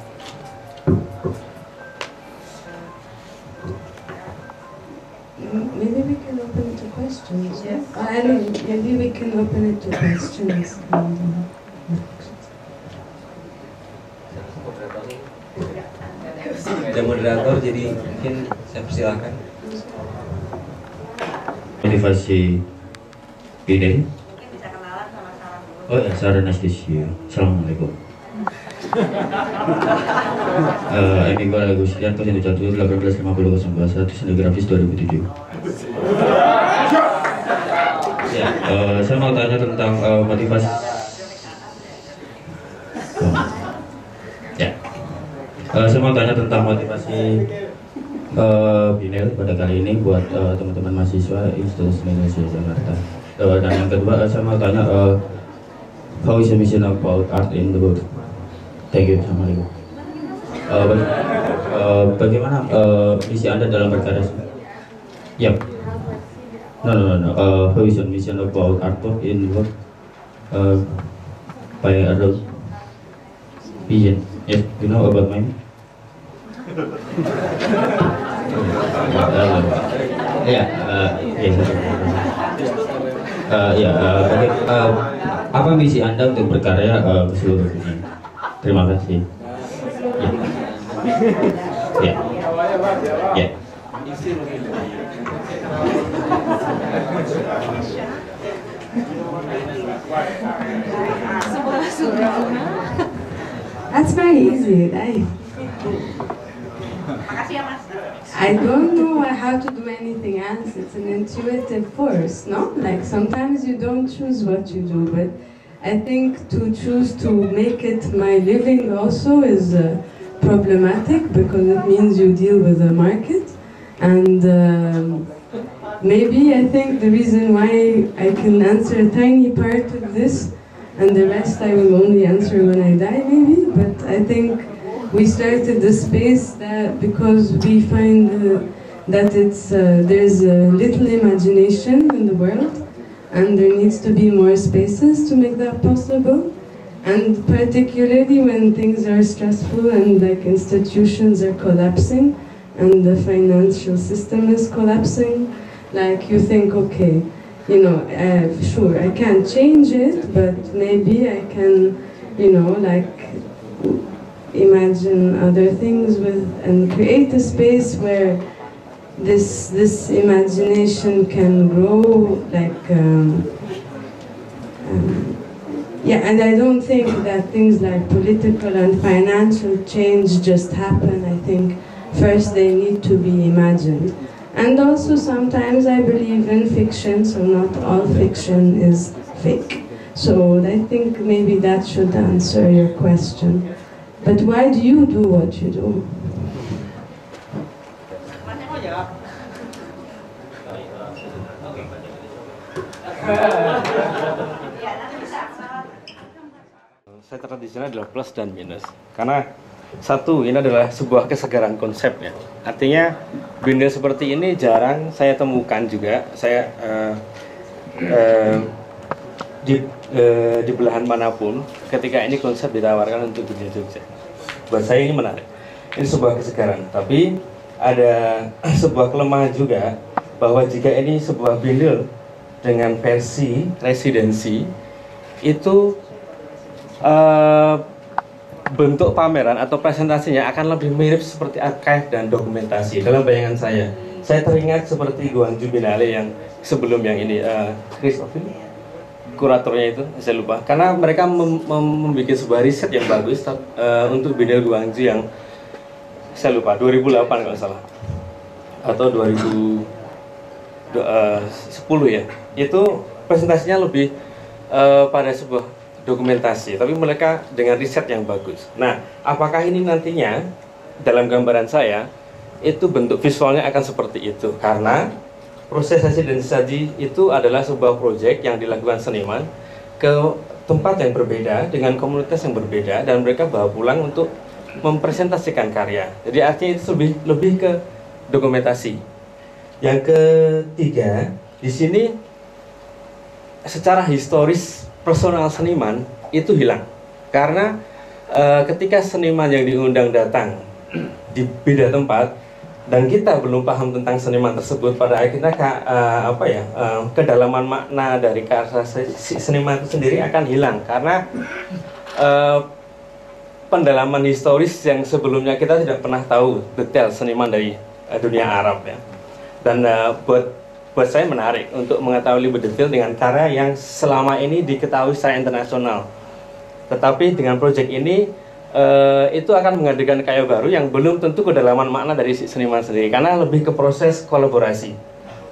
Maybe we can open it to questions. Yes. I don't. Maybe we can open it to questions. Ada moderator, jadi mungkin saya persilahkan. Motivasi ini. Oh ya, Sarah Nastisya. Assalamualaikum. uh, Emi Gora Agustianto, satu satu delapan belas lima puluh nol satu, Senigrafis dua ribu tujuh. Ya, uh, saya mau tanya tentang uh, motivasi. Oh. Ya, uh, saya mau tanya tentang motivasi Uh, Biennale pada kali ini buat uh, teman-teman mahasiswa Institut Seni Indonesia Jakarta. Uh, dan yang kedua, uh, saya mau tanya uh, how is the mission about art in the world? Thank you. Assalamualaikum. Uh, baga uh, bagaimana uh, misi Anda dalam berkarya? Yep. No, no, no, no. Uh, how is the mission about art in the world? Uh, by Adolf Vision. Yes, you know about mine? Ya, ya, apa misi Anda untuk berkarya uh, ke seluruh dunia? Terima kasih. Ya, ya, ya. That's very easy, right? I don't know how to do anything else. It's an intuitive force, no? Like sometimes you don't choose what you do, but I think to choose to make it my living also is uh, problematic, because it means you deal with the market. And um, maybe I think the reason why I can answer a tiny part of this and the rest I will only answer when I die, maybe, but I think we started the space that because we find uh, that it's uh, there's uh, little imagination in the world, and there needs to be more spaces to make that possible. And particularly when things are stressful and like institutions are collapsing and the financial system is collapsing, like you think, okay, you know, uh, sure, I can't change it, but maybe I can, you know, like imagine other things with and create a space where this this imagination can grow, like um, um, yeah. And I don't think that things like political and financial change just happen. I think first they need to be imagined. And also sometimes I believe in fiction, so not all fiction is fake. So I think maybe that should answer your question. But why do you do what you do? Saya tradisinya adalah plus dan minus. Karena Satu, ini adalah sebuah kesegaran konsep ya. Artinya bindel seperti ini jarang saya temukan juga. Saya uh, uh, di uh, di belahan manapun ketika ini konsep ditawarkan untuk bindel Jogja. Buat saya ini menarik. Ini sebuah kesegaran. Tapi ada sebuah kelemahan juga bahwa jika ini sebuah bindel dengan versi residensi itu uh, bentuk pameran atau presentasinya akan lebih mirip seperti archive dan dokumentasi. Dalam bayangan saya, saya teringat seperti Guangzhou Biennale yang sebelum yang ini, uh, Chris Ovin, kuratornya itu, saya lupa. Karena mereka mem mem membuat sebuah riset yang bagus uh, untuk Biennale Guangzhou yang saya lupa, dua ribu delapan kalau salah, atau dua ribu sepuluh ya. Itu presentasinya lebih uh, pada sebuah dokumentasi, tapi mereka dengan riset yang bagus. Nah, apakah ini nantinya dalam gambaran saya itu bentuk visualnya akan seperti itu? Karena proses residensi tadi itu adalah sebuah proyek yang dilakukan seniman ke tempat yang berbeda dengan komunitas yang berbeda dan mereka bawa pulang untuk mempresentasikan karya. Jadi artinya itu lebih lebih ke dokumentasi. Yang ketiga, di sini secara historis personal seniman itu hilang karena e, ketika seniman yang diundang datang di beda tempat dan kita belum paham tentang seniman tersebut, pada akhirnya e, apa ya e, kedalaman makna dari karya seniman itu sendiri akan hilang karena e, pendalaman historis yang sebelumnya kita tidak pernah tahu detail seniman dari e, dunia Arab ya. Dan e, buat buat saya menarik untuk mengetahui lebih detail dengan karya yang selama ini diketahui secara internasional. Tetapi dengan proyek ini uh, itu akan menghadirkan karya baru yang belum tentu kedalaman makna dari seniman sendiri karena lebih ke proses kolaborasi.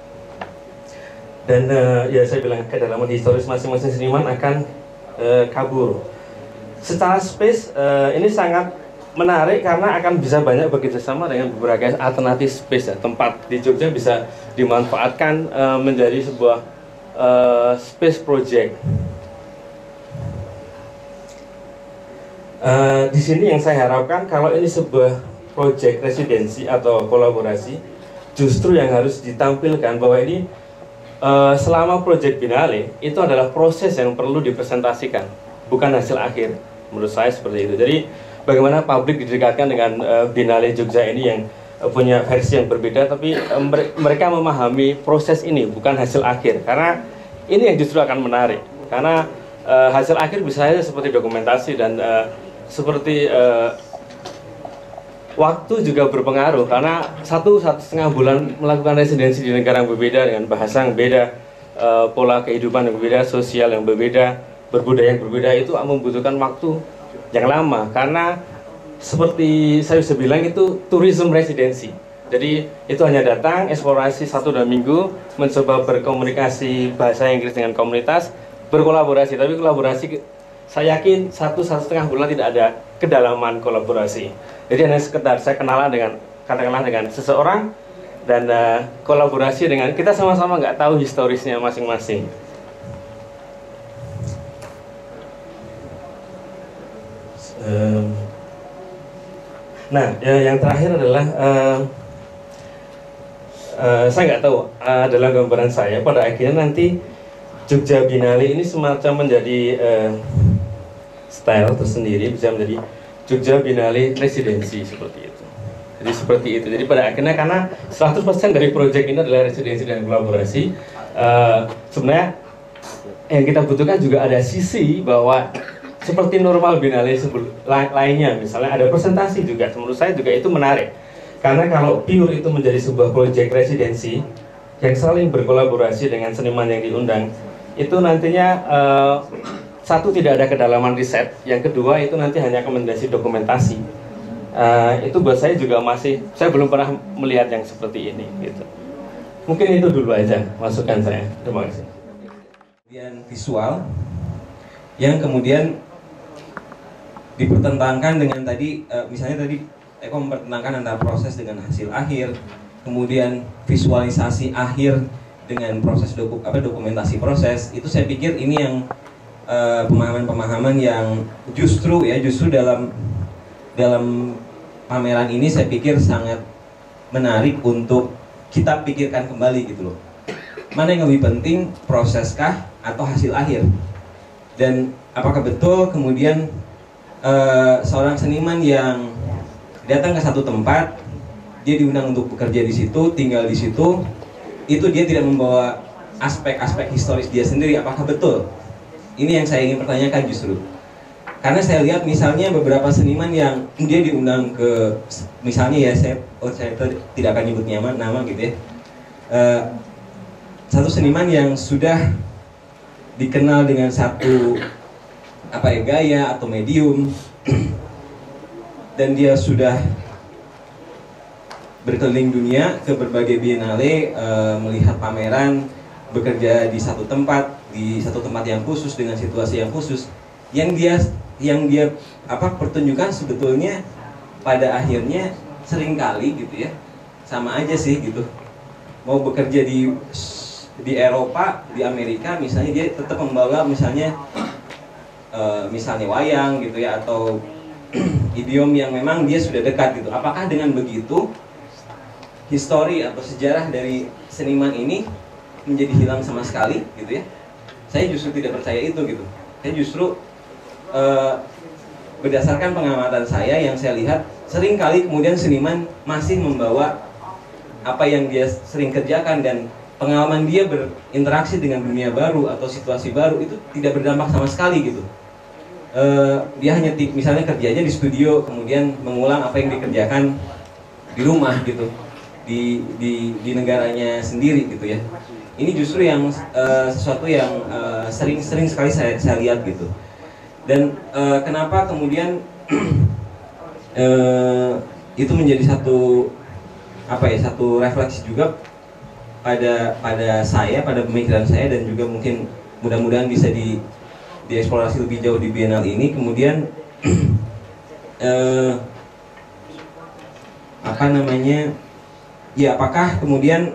Dan uh, ya saya bilang kedalaman historis masing-masing seniman akan uh, kabur. Secara space uh, ini sangat menarik karena akan bisa banyak bekerjasama dengan beberapa alternatif space ya. Tempat di Jogja bisa dimanfaatkan uh, menjadi sebuah uh, space project. Uh, di sini yang saya harapkan kalau ini sebuah project residensi atau kolaborasi, justru yang harus ditampilkan bahwa ini uh, selama project Biennale itu adalah proses yang perlu dipresentasikan, bukan hasil akhir. Menurut saya seperti itu. Jadi bagaimana publik didekatkan dengan uh, Biennale Jogja ini yang uh, punya versi yang berbeda, tapi uh, mereka memahami proses ini bukan hasil akhir, karena ini yang justru akan menarik. Karena uh, hasil akhir bisa saja seperti dokumentasi dan uh, seperti uh, waktu juga berpengaruh, karena satu satu setengah bulan melakukan residensi di negara yang berbeda dengan bahasa yang beda, uh, pola kehidupan yang berbeda, sosial yang berbeda, berbudaya yang berbeda, itu membutuhkan waktu yang lama karena seperti saya bisa bilang itu tourism residency. Jadi itu hanya datang, eksplorasi satu dua minggu, mencoba berkomunikasi bahasa Inggris dengan komunitas, berkolaborasi. Tapi kolaborasi saya yakin satu satu setengah bulan tidak ada kedalaman kolaborasi. Jadi hanya sekedar saya kenalan dengan katakanlah dengan seseorang dan uh, kolaborasi dengan kita sama-sama nggak tahu historisnya masing-masing. Um, nah, ya, yang terakhir adalah uh, uh, saya nggak tahu uh, dalam gambaran saya pada akhirnya nanti Jogja Biennale ini semacam menjadi uh, style tersendiri, bisa menjadi Jogja Biennale residensi seperti itu. Jadi seperti itu. Jadi pada akhirnya karena seratus persen dari proyek ini adalah residensi dan kolaborasi, uh, sebenarnya yang kita butuhkan juga ada sisi bahwa seperti normal Biennale lainnya, misalnya ada presentasi juga. Menurut saya juga itu menarik. Karena kalau pure itu menjadi sebuah proyek residensi yang saling berkolaborasi dengan seniman yang diundang, itu nantinya uh, satu tidak ada kedalaman riset, yang kedua itu nanti hanya rekomendasi dokumentasi. Uh, itu buat saya juga masih, saya belum pernah melihat yang seperti ini gitu. Mungkin itu dulu aja masukan saya. Terima kasih. Kemudian visual yang kemudian dipertentangkan dengan tadi, uh, misalnya tadi Eko mempertentangkan antara proses dengan hasil akhir, kemudian visualisasi akhir dengan proses doku, apa, dokumentasi proses. Itu saya pikir ini yang pemahaman-pemahaman uh, yang justru ya justru dalam dalam pameran ini saya pikir sangat menarik untuk kita pikirkan kembali gitu loh. Mana yang lebih penting, proseskah atau hasil akhir? Dan apakah betul kemudian uh, seorang seniman yang datang ke satu tempat, dia diundang untuk bekerja di situ, tinggal di situ, itu dia tidak membawa aspek-aspek historis dia sendiri, apakah betul? Ini yang saya ingin pertanyakan justru. Karena saya lihat misalnya beberapa seniman yang dia diundang ke, misalnya ya saya, oh saya tidak akan nyebut nama, nama gitu ya. Uh, satu seniman yang sudah dikenal dengan satu apa ya gaya atau medium, dan dia sudah berkeliling dunia ke berbagai biennale, uh, melihat pameran, bekerja di satu tempat, di satu tempat yang khusus dengan situasi yang khusus, yang dia yang dia apa pertunjukan sebetulnya pada akhirnya seringkali gitu ya sama aja sih gitu. Mau bekerja di di Eropa, di Amerika misalnya, dia tetap membawa misalnya uh, misalnya wayang gitu ya, atau idiom yang memang dia sudah dekat gitu. Apakah dengan begitu histori atau sejarah dari seniman ini menjadi hilang sama sekali gitu ya? Saya justru tidak percaya itu gitu. Saya justru uh, berdasarkan pengamatan saya yang saya lihat, sering kali kemudian seniman masih membawa apa yang dia sering kerjakan, dan pengalaman dia berinteraksi dengan dunia baru atau situasi baru itu tidak berdampak sama sekali gitu. Uh, dia hanya misalnya kerjanya di studio, kemudian mengulang apa yang dikerjakan di rumah gitu, di di di negaranya sendiri gitu ya. Ini justru yang uh, sesuatu yang sering-sering uh, sekali saya, saya lihat gitu. Dan uh, kenapa kemudian uh, itu menjadi satu apa ya satu refleksi juga pada pada saya, pada pemikiran saya, dan juga mungkin mudah-mudahan bisa di dieksplorasi lebih jauh di Biennale ini. Kemudian eh, apa namanya ya apakah kemudian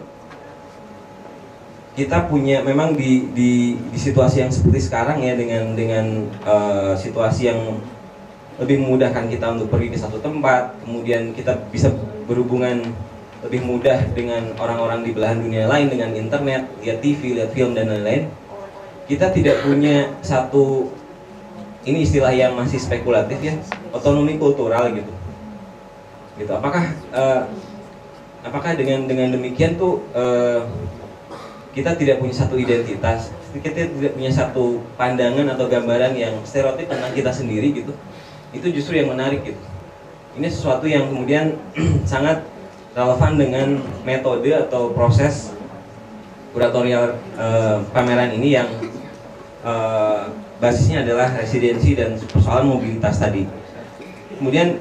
kita punya memang di di, di situasi yang seperti sekarang ya, dengan dengan eh, situasi yang lebih memudahkan kita untuk pergi ke satu tempat, kemudian kita bisa berhubungan lebih mudah dengan orang-orang di belahan dunia lain dengan internet, lihat T V, lihat film dan lain-lain. Kita tidak punya satu, ini istilah yang masih spekulatif ya, otonomi kultural gitu. Gitu. Apakah uh, apakah dengan dengan demikian tuh uh, kita tidak punya satu identitas, kita tidak punya satu pandangan atau gambaran yang stereotip tentang kita sendiri gitu. Itu justru yang menarik gitu. Ini sesuatu yang kemudian sangat relevan dengan metode atau proses kuratorial uh, pameran ini yang uh, basisnya adalah residensi dan persoalan mobilitas tadi. Kemudian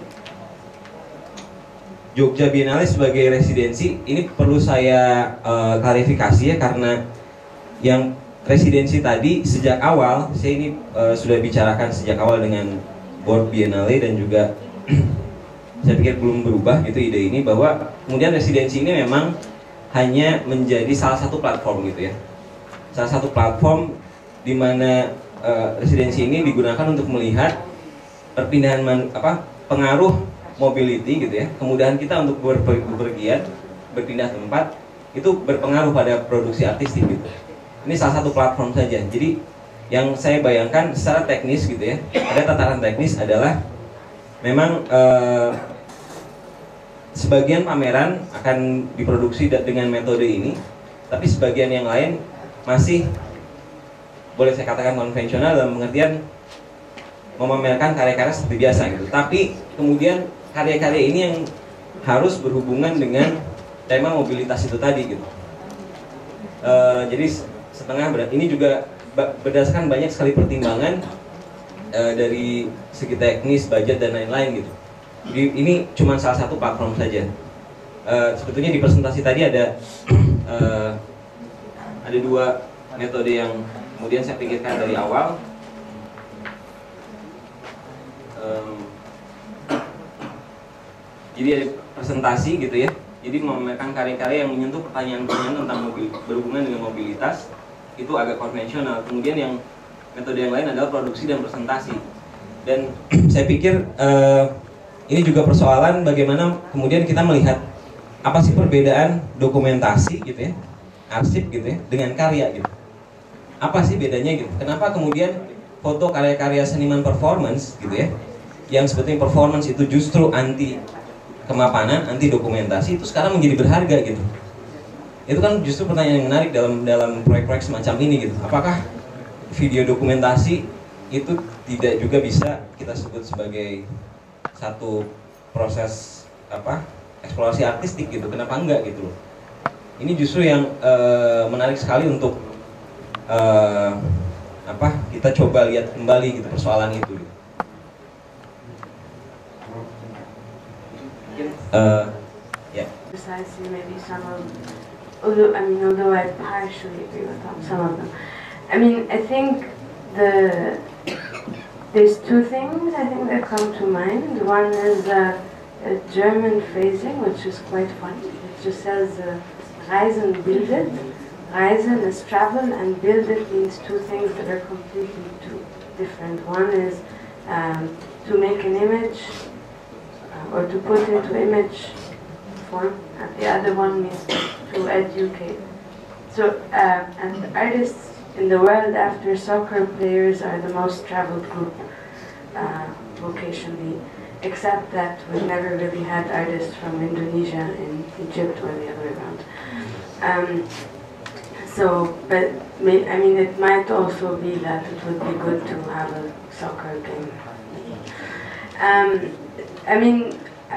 Jogja Biennale sebagai residensi ini perlu saya uh, klarifikasi ya, karena yang residensi tadi sejak awal saya ini uh, sudah bicarakan sejak awal dengan board Biennale, dan juga saya pikir belum berubah gitu ide ini, bahwa kemudian residensi ini memang hanya menjadi salah satu platform gitu ya, salah satu platform di mana uh, residensi ini digunakan untuk melihat perpindahan man, apa pengaruh mobility gitu ya, kemudahan kita untuk berpergian, berpindah tempat itu berpengaruh pada produksi artistik gitu. Ini salah satu platform saja. Jadi yang saya bayangkan secara teknis gitu ya, ada tataran teknis adalah memang uh, sebagian pameran akan diproduksi dengan metode ini, tapi sebagian yang lain masih boleh saya katakan konvensional dalam pengertian memamerkan karya-karya seperti biasa gitu. Tapi kemudian karya-karya ini yang harus berhubungan dengan tema mobilitas itu tadi gitu. Uh, jadi setengah berat ini juga berdasarkan banyak sekali pertimbangan uh, dari segi teknis, budget dan lain-lain gitu. Jadi ini cuma salah satu platform saja. Uh, sebetulnya di presentasi tadi ada uh, ada dua metode yang kemudian saya pikirkan dari awal. Um, jadi ada presentasi gitu ya. Jadi memamerkan karya-karya yang menyentuh pertanyaan-pertanyaan tentang mobil, berhubungan dengan mobilitas, itu agak konvensional. Kemudian yang metode yang lain adalah produksi dan presentasi. Dan saya pikir uh, ini juga persoalan bagaimana kemudian kita melihat apa sih perbedaan dokumentasi gitu ya, arsip gitu ya, dengan karya gitu. Apa sih bedanya gitu? Kenapa kemudian foto karya-karya seniman performance gitu ya, yang sebetulnya performance itu justru anti kemapanan, anti dokumentasi, itu sekarang menjadi berharga gitu. Itu kan justru pertanyaan yang menarik dalam dalam proyek-proyek semacam ini gitu. Apakah video dokumentasi itu tidak juga bisa kita sebut sebagai satu proses apa eksplorasi artistik gitu? Kenapa enggak gitu loh? Ini justru yang uh, menarik sekali untuk uh, apa kita coba lihat kembali gitu persoalan itu. Gitu. Uh, yeah. Precisely, maybe some of, although I mean, although I partially agree with some of them. I mean, I think the there's two things I think that come to mind. One is uh, a German phrasing, which is quite funny. It just says uh, "Reisen bildet." Reisen is travel, and bildet means two things that are completely two different. One is um, to make an image, uh, or to put into image form, and the other one means to educate. So, uh, and artists in the world after soccer players are the most traveled group uh, vocationally, except that we've never really had artists from Indonesia in Egypt or the other way around. Um, so, but may, I mean, it might also be that it would be good to have a soccer game. Um, I mean,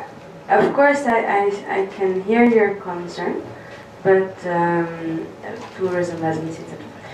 of course, I, I, I can hear your concern, but um, tourism residency.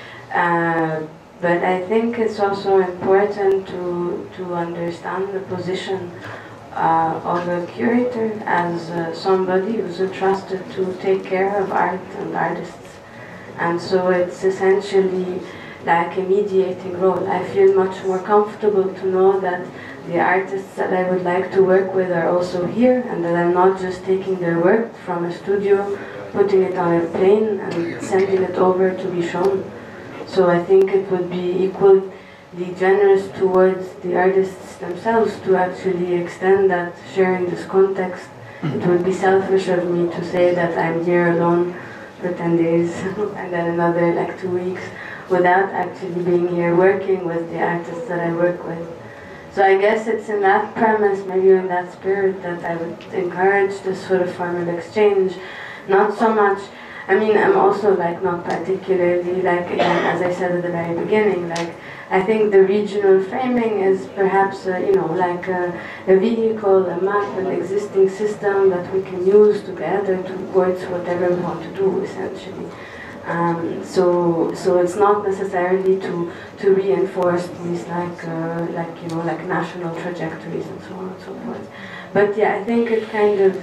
Uh, but I think it's also important to to understand the position uh, of a curator as uh, somebody who's entrusted to take care of art and artists, and so it's essentially like a mediating role. I feel much more comfortable to know that the artists that I would like to work with are also here, and that I'm not just taking their work from a studio, putting it on a plane and sending it over to be shown. So I think it would be equally generous towards the artists themselves to actually extend that, sharing this context. It would be selfish of me to say that I'm here alone for ten days and then another like two weeks without actually being here working with the artists that I work with. So I guess it's in that premise, maybe in that spirit, that I would encourage this sort of form of exchange. Not so much, I mean, I'm also like not particularly, like again, as I said at the very beginning, like I think the regional framing is perhaps, uh, you know, like a, a vehicle, a map, an existing system that we can use together towards whatever we want to do, essentially. Um, so, so it's not necessarily to to reinforce these like uh, like you know like national trajectories and so on and so forth. But yeah, I think it kind of.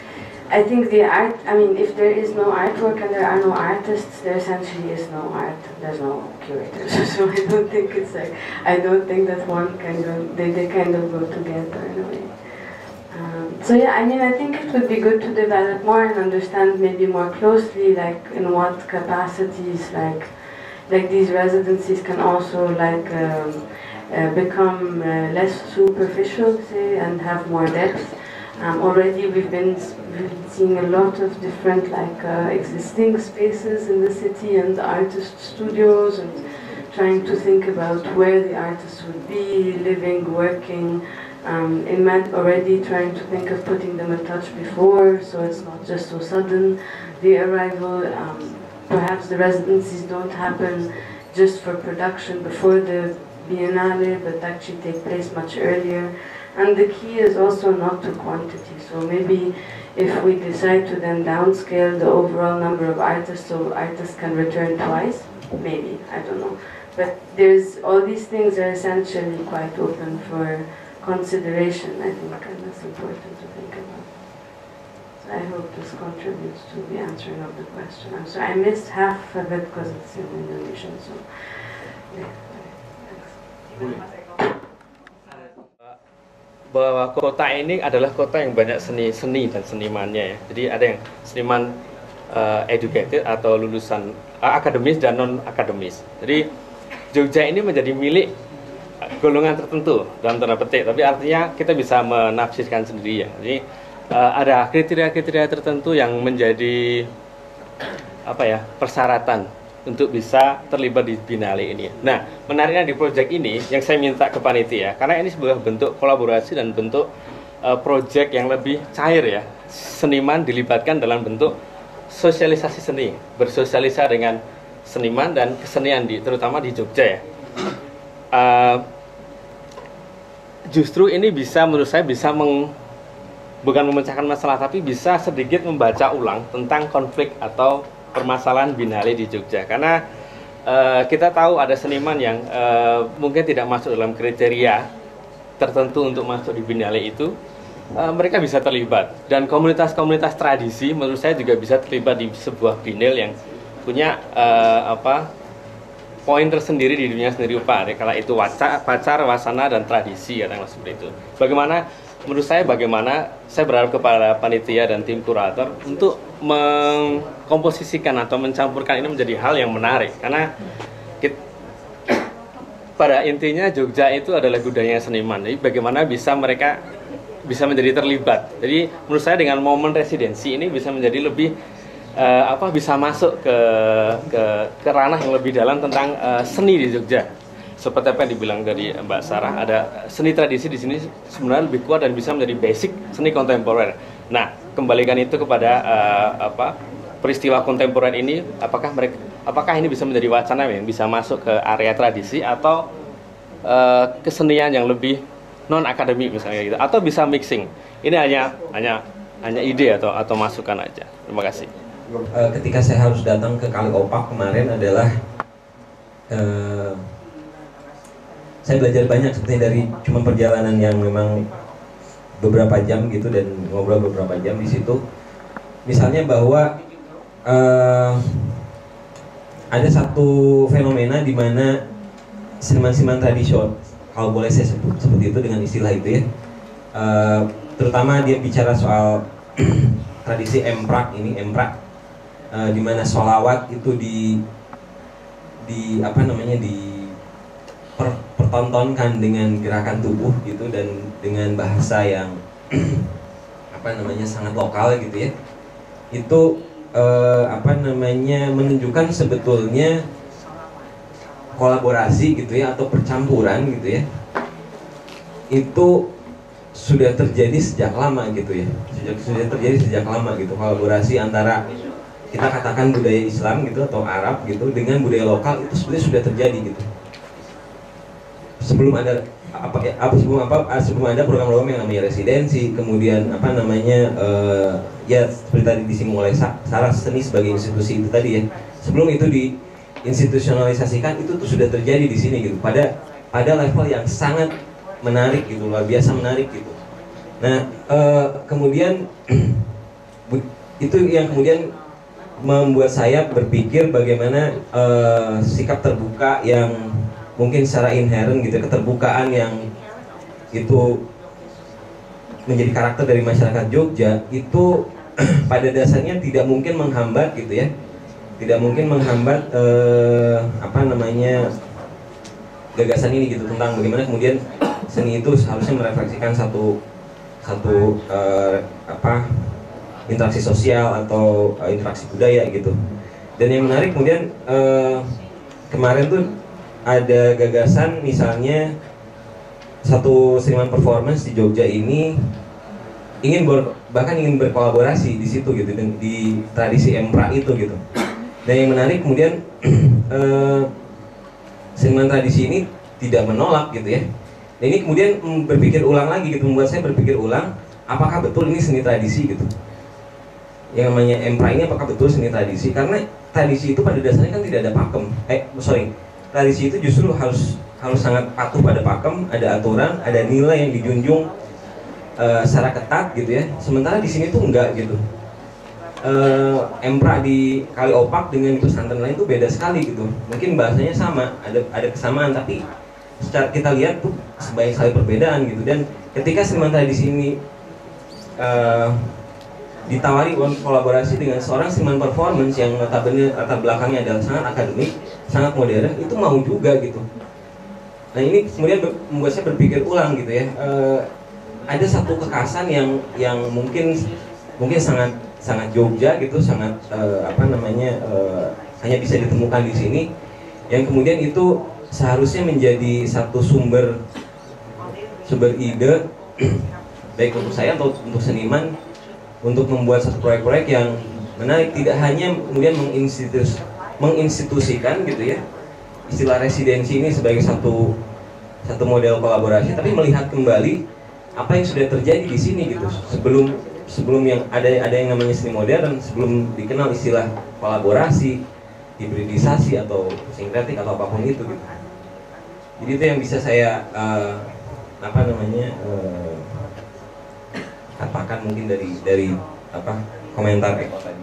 I think the art, I mean, if there is no artwork and there are no artists, there essentially is no art, there's no curators. So I don't think it's like, I don't think that one kind of, they, they kind of go together in a way. Um, so yeah, I mean, I think it would be good to develop more and understand maybe more closely, like in what capacities, like, like these residencies can also like um, uh, become uh, less superficial, say, and have more depth. Um, already we've been, we've been seeing a lot of different like uh, existing spaces in the city and artist studios, and trying to think about where the artists would be living, working. Um, in Med already trying to think of putting them in touch before, so it's not just so sudden, the arrival. Um, perhaps the residencies don't happen just for production before the Biennale, but actually take place much earlier. And the key is also not to quantity, so maybe if we decide to then downscale the overall number of artists so artists can return twice, maybe, I don't know. But there's, all these things are essentially quite open for consideration, I think, and that's important to think about. So I hope this contributes to the answering of the question. I'm sorry, I missed half of it because it's in Indonesian, so yeah, thanks. Bahwa kota ini adalah kota yang banyak seni-seni dan senimannya ya. Jadi ada yang seniman uh, educated atau lulusan uh, akademis dan non akademis. Jadi Jogja ini menjadi milik golongan tertentu dalam tanda petik, tapi artinya kita bisa menafsirkan sendiri ya. Jadi uh, ada kriteria-kriteria tertentu yang menjadi apa ya persyaratan untuk bisa terlibat di Biennale ini. Nah, menariknya di proyek ini yang saya minta ke panitia, karena ini sebuah bentuk kolaborasi dan bentuk uh, proyek yang lebih cair ya. Seniman dilibatkan dalam bentuk sosialisasi seni, bersosialisasi dengan seniman dan kesenian di terutama di Jogja ya. Uh, justru ini bisa menurut saya bisa meng, bukan memecahkan masalah, tapi bisa sedikit membaca ulang tentang konflik atau permasalahan Biennale di Jogja, karena uh, kita tahu ada seniman yang uh, mungkin tidak masuk dalam kriteria tertentu untuk masuk di Biennale itu, uh, mereka bisa terlibat, dan komunitas-komunitas tradisi menurut saya juga bisa terlibat di sebuah Biennale yang punya uh, apa poin tersendiri di dunia seni rupa, kala itu waca, pacar, wasana, dan tradisi ya, seperti itu. Bagaimana menurut saya, bagaimana saya berharap kepada panitia dan tim kurator untuk mengkomposisikan atau mencampurkan ini menjadi hal yang menarik, karena kita, pada intinya Jogja itu adalah budaya seniman. Jadi bagaimana bisa mereka bisa menjadi terlibat. Jadi menurut saya dengan momen residensi ini bisa menjadi lebih uh, apa bisa masuk ke, ke ke ranah yang lebih dalam tentang uh, seni di Jogja. Seperti apa yang dibilang dari Mbak Sarah, ada seni tradisi di sini sebenarnya lebih kuat dan bisa menjadi basic seni kontemporer. Nah, kembalikan itu kepada uh, apa peristiwa kontemporer ini, apakah mereka, apakah ini bisa menjadi wacana yang bisa masuk ke area tradisi atau uh, kesenian yang lebih non akademik misalnya gitu, atau bisa mixing. Ini hanya hanya hanya ide atau atau masukan aja. Terima kasih. Uh, ketika saya harus datang ke Kali Opak kemarin adalah uh, saya belajar banyak sebetulnya dari cuma perjalanan yang memang beberapa jam gitu dan ngobrol beberapa jam di situ. Misalnya bahwa uh, ada satu fenomena di mana seniman-seniman tradisional, kalau boleh saya sebut seperti itu dengan istilah itu ya, uh, terutama dia bicara soal tradisi emprak ini, emprak, uh, di mana sholawat itu di di apa namanya di per, pertontonkan dengan gerakan tubuh gitu dan dengan bahasa yang apa namanya sangat lokal gitu ya. Itu eh, apa namanya menunjukkan sebetulnya kolaborasi gitu ya atau percampuran gitu ya. Itu sudah terjadi sejak lama gitu ya. Sejak sudah terjadi sejak lama gitu, kolaborasi antara kita katakan budaya Islam gitu atau Arab gitu dengan budaya lokal itu sebenarnya sudah terjadi gitu. Sebelum ada apa ya apa sebelum apa sebelum ada program-program yang namanya residensi, kemudian apa namanya uh, ya seperti tadi disinggung oleh Sarah, seni sebagai institusi itu tadi ya. Sebelum itu diinstitusionalisasikan itu tuh sudah terjadi di sini gitu. Pada pada level yang sangat menarik gitu, luar biasa menarik gitu. Nah, uh, kemudian itu yang kemudian membuat saya berpikir bagaimana uh, sikap terbuka yang mungkin secara inherent gitu, keterbukaan yang itu menjadi karakter dari masyarakat Jogja itu pada dasarnya tidak mungkin menghambat gitu ya, tidak mungkin menghambat eh, apa namanya gagasan ini gitu tentang bagaimana kemudian seni itu seharusnya merefleksikan satu satu eh, apa interaksi sosial atau eh, interaksi budaya gitu. Dan yang menarik kemudian eh, kemarin tuh ada gagasan misalnya satu seniman performance di Jogja ini ingin ber, bahkan ingin berkolaborasi di situ gitu di tradisi emprak itu gitu. Dan yang menarik kemudian eh, seniman tradisi ini tidak menolak gitu ya. Dan ini kemudian berpikir ulang lagi gitu, membuat saya berpikir ulang apakah betul ini seni tradisi gitu. Yang namanya emprak ini apakah betul seni tradisi, karena tradisi itu pada dasarnya kan tidak ada pakem. Eh sorry. Tradisi itu justru harus harus sangat patuh pada pakem, ada aturan, ada nilai yang dijunjung uh, secara ketat gitu ya. Sementara di sini tuh enggak gitu. Uh, emprak di Kali Opak dengan pesantren lain tuh beda sekali gitu. Mungkin bahasanya sama, ada ada kesamaan, tapi secara kita lihat tuh sebanyak sekali perbedaan gitu. Dan ketika seniman tradisi ini uh, ditawari kolaborasi dengan seorang seniman performance yang notabene latar belakangnya adalah sangat akademik, sangat modern, itu mau juga gitu. Nah ini kemudian membuat saya berpikir ulang gitu ya. E, ada satu kekhasan yang yang mungkin mungkin sangat sangat Jogja gitu, sangat e, apa namanya e, hanya bisa ditemukan di sini, yang kemudian itu seharusnya menjadi satu sumber sumber ide baik untuk saya atau untuk seniman untuk membuat satu proyek-proyek yang menarik, tidak hanya kemudian menginstitus, menginstitusikan gitu ya istilah residensi ini sebagai satu satu model kolaborasi, tapi melihat kembali apa yang sudah terjadi di sini gitu sebelum sebelum yang ada ada yang namanya seni modern, sebelum dikenal istilah kolaborasi, hibridisasi atau sinkretik atau apapun itu gitu. Jadi itu yang bisa saya uh, apa namanya uh, katakan mungkin dari dari apa komentar Eko tadi.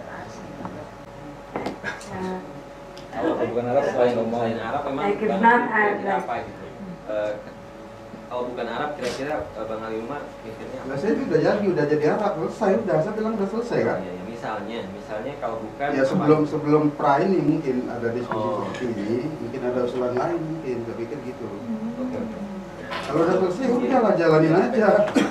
Kalau bukan Arab, selain ngomongin Arab memang kira-kira apa gitu? Uh, kalau bukan Arab kira-kira uh, Bang Ali Umar mikirnya apa? Nah, saya udah jadi, udah jadi Arab, selesai, udah saya bilang udah selesai kan? Ya, ya, misalnya, misalnya kalau bukan ya sebelum apa? sebelum pra ini mungkin ada diskusi oh. seperti ini, mungkin ada usulan lain mungkin, saya pikir gitu. Oke, oke. Kalau udah selesai, udah lah jalanin aja.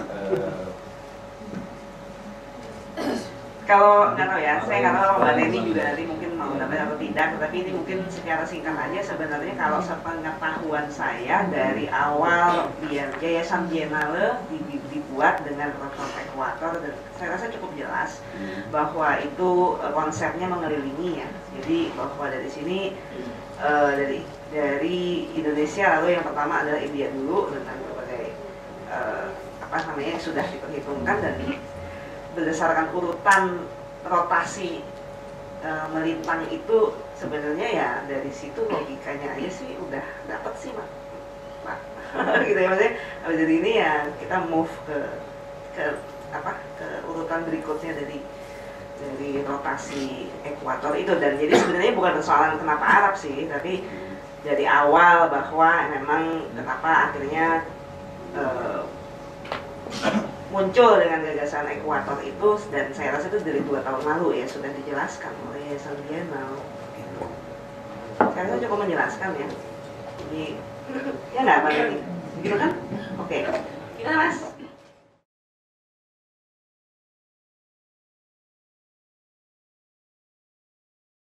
Kalau nggak tahu ya, saya nggak tahu Mbak Neni juga nanti mungkin mau menambah atau tidak, tapi ini mungkin secara singkat aja sebenarnya kalau sepengetahuan saya dari awal biar Yayasan Biennale dibuat dengan program ekuator, dan saya rasa cukup jelas bahwa itu konsepnya mengelilingi ya. Jadi bahwa dari sini uh, dari dari Indonesia, lalu yang pertama adalah India dulu dengan berbagai uh, apa namanya yang sudah diperhitungkan, dan berdasarkan urutan rotasi e, melintang itu sebenarnya ya dari situ logikanya aja sih udah dapet sih Mak, Pak. Gitu ya maksudnya. Dari ini ya kita move ke ke apa ke urutan berikutnya dari dari rotasi ekuator itu, dan jadi sebenarnya bukan persoalan kenapa Arab sih, tapi dari awal bahwa memang kenapa akhirnya e, muncul dengan gagasan ekuator itu, dan saya rasa itu dari dua tahun lalu ya sudah dijelaskan oleh Yayasan Biennale. Gitu. Saya rasa cukup menjelaskan ya. Jadi ya nggak Pak Deni, gitu kan? Oke, gimana Mas?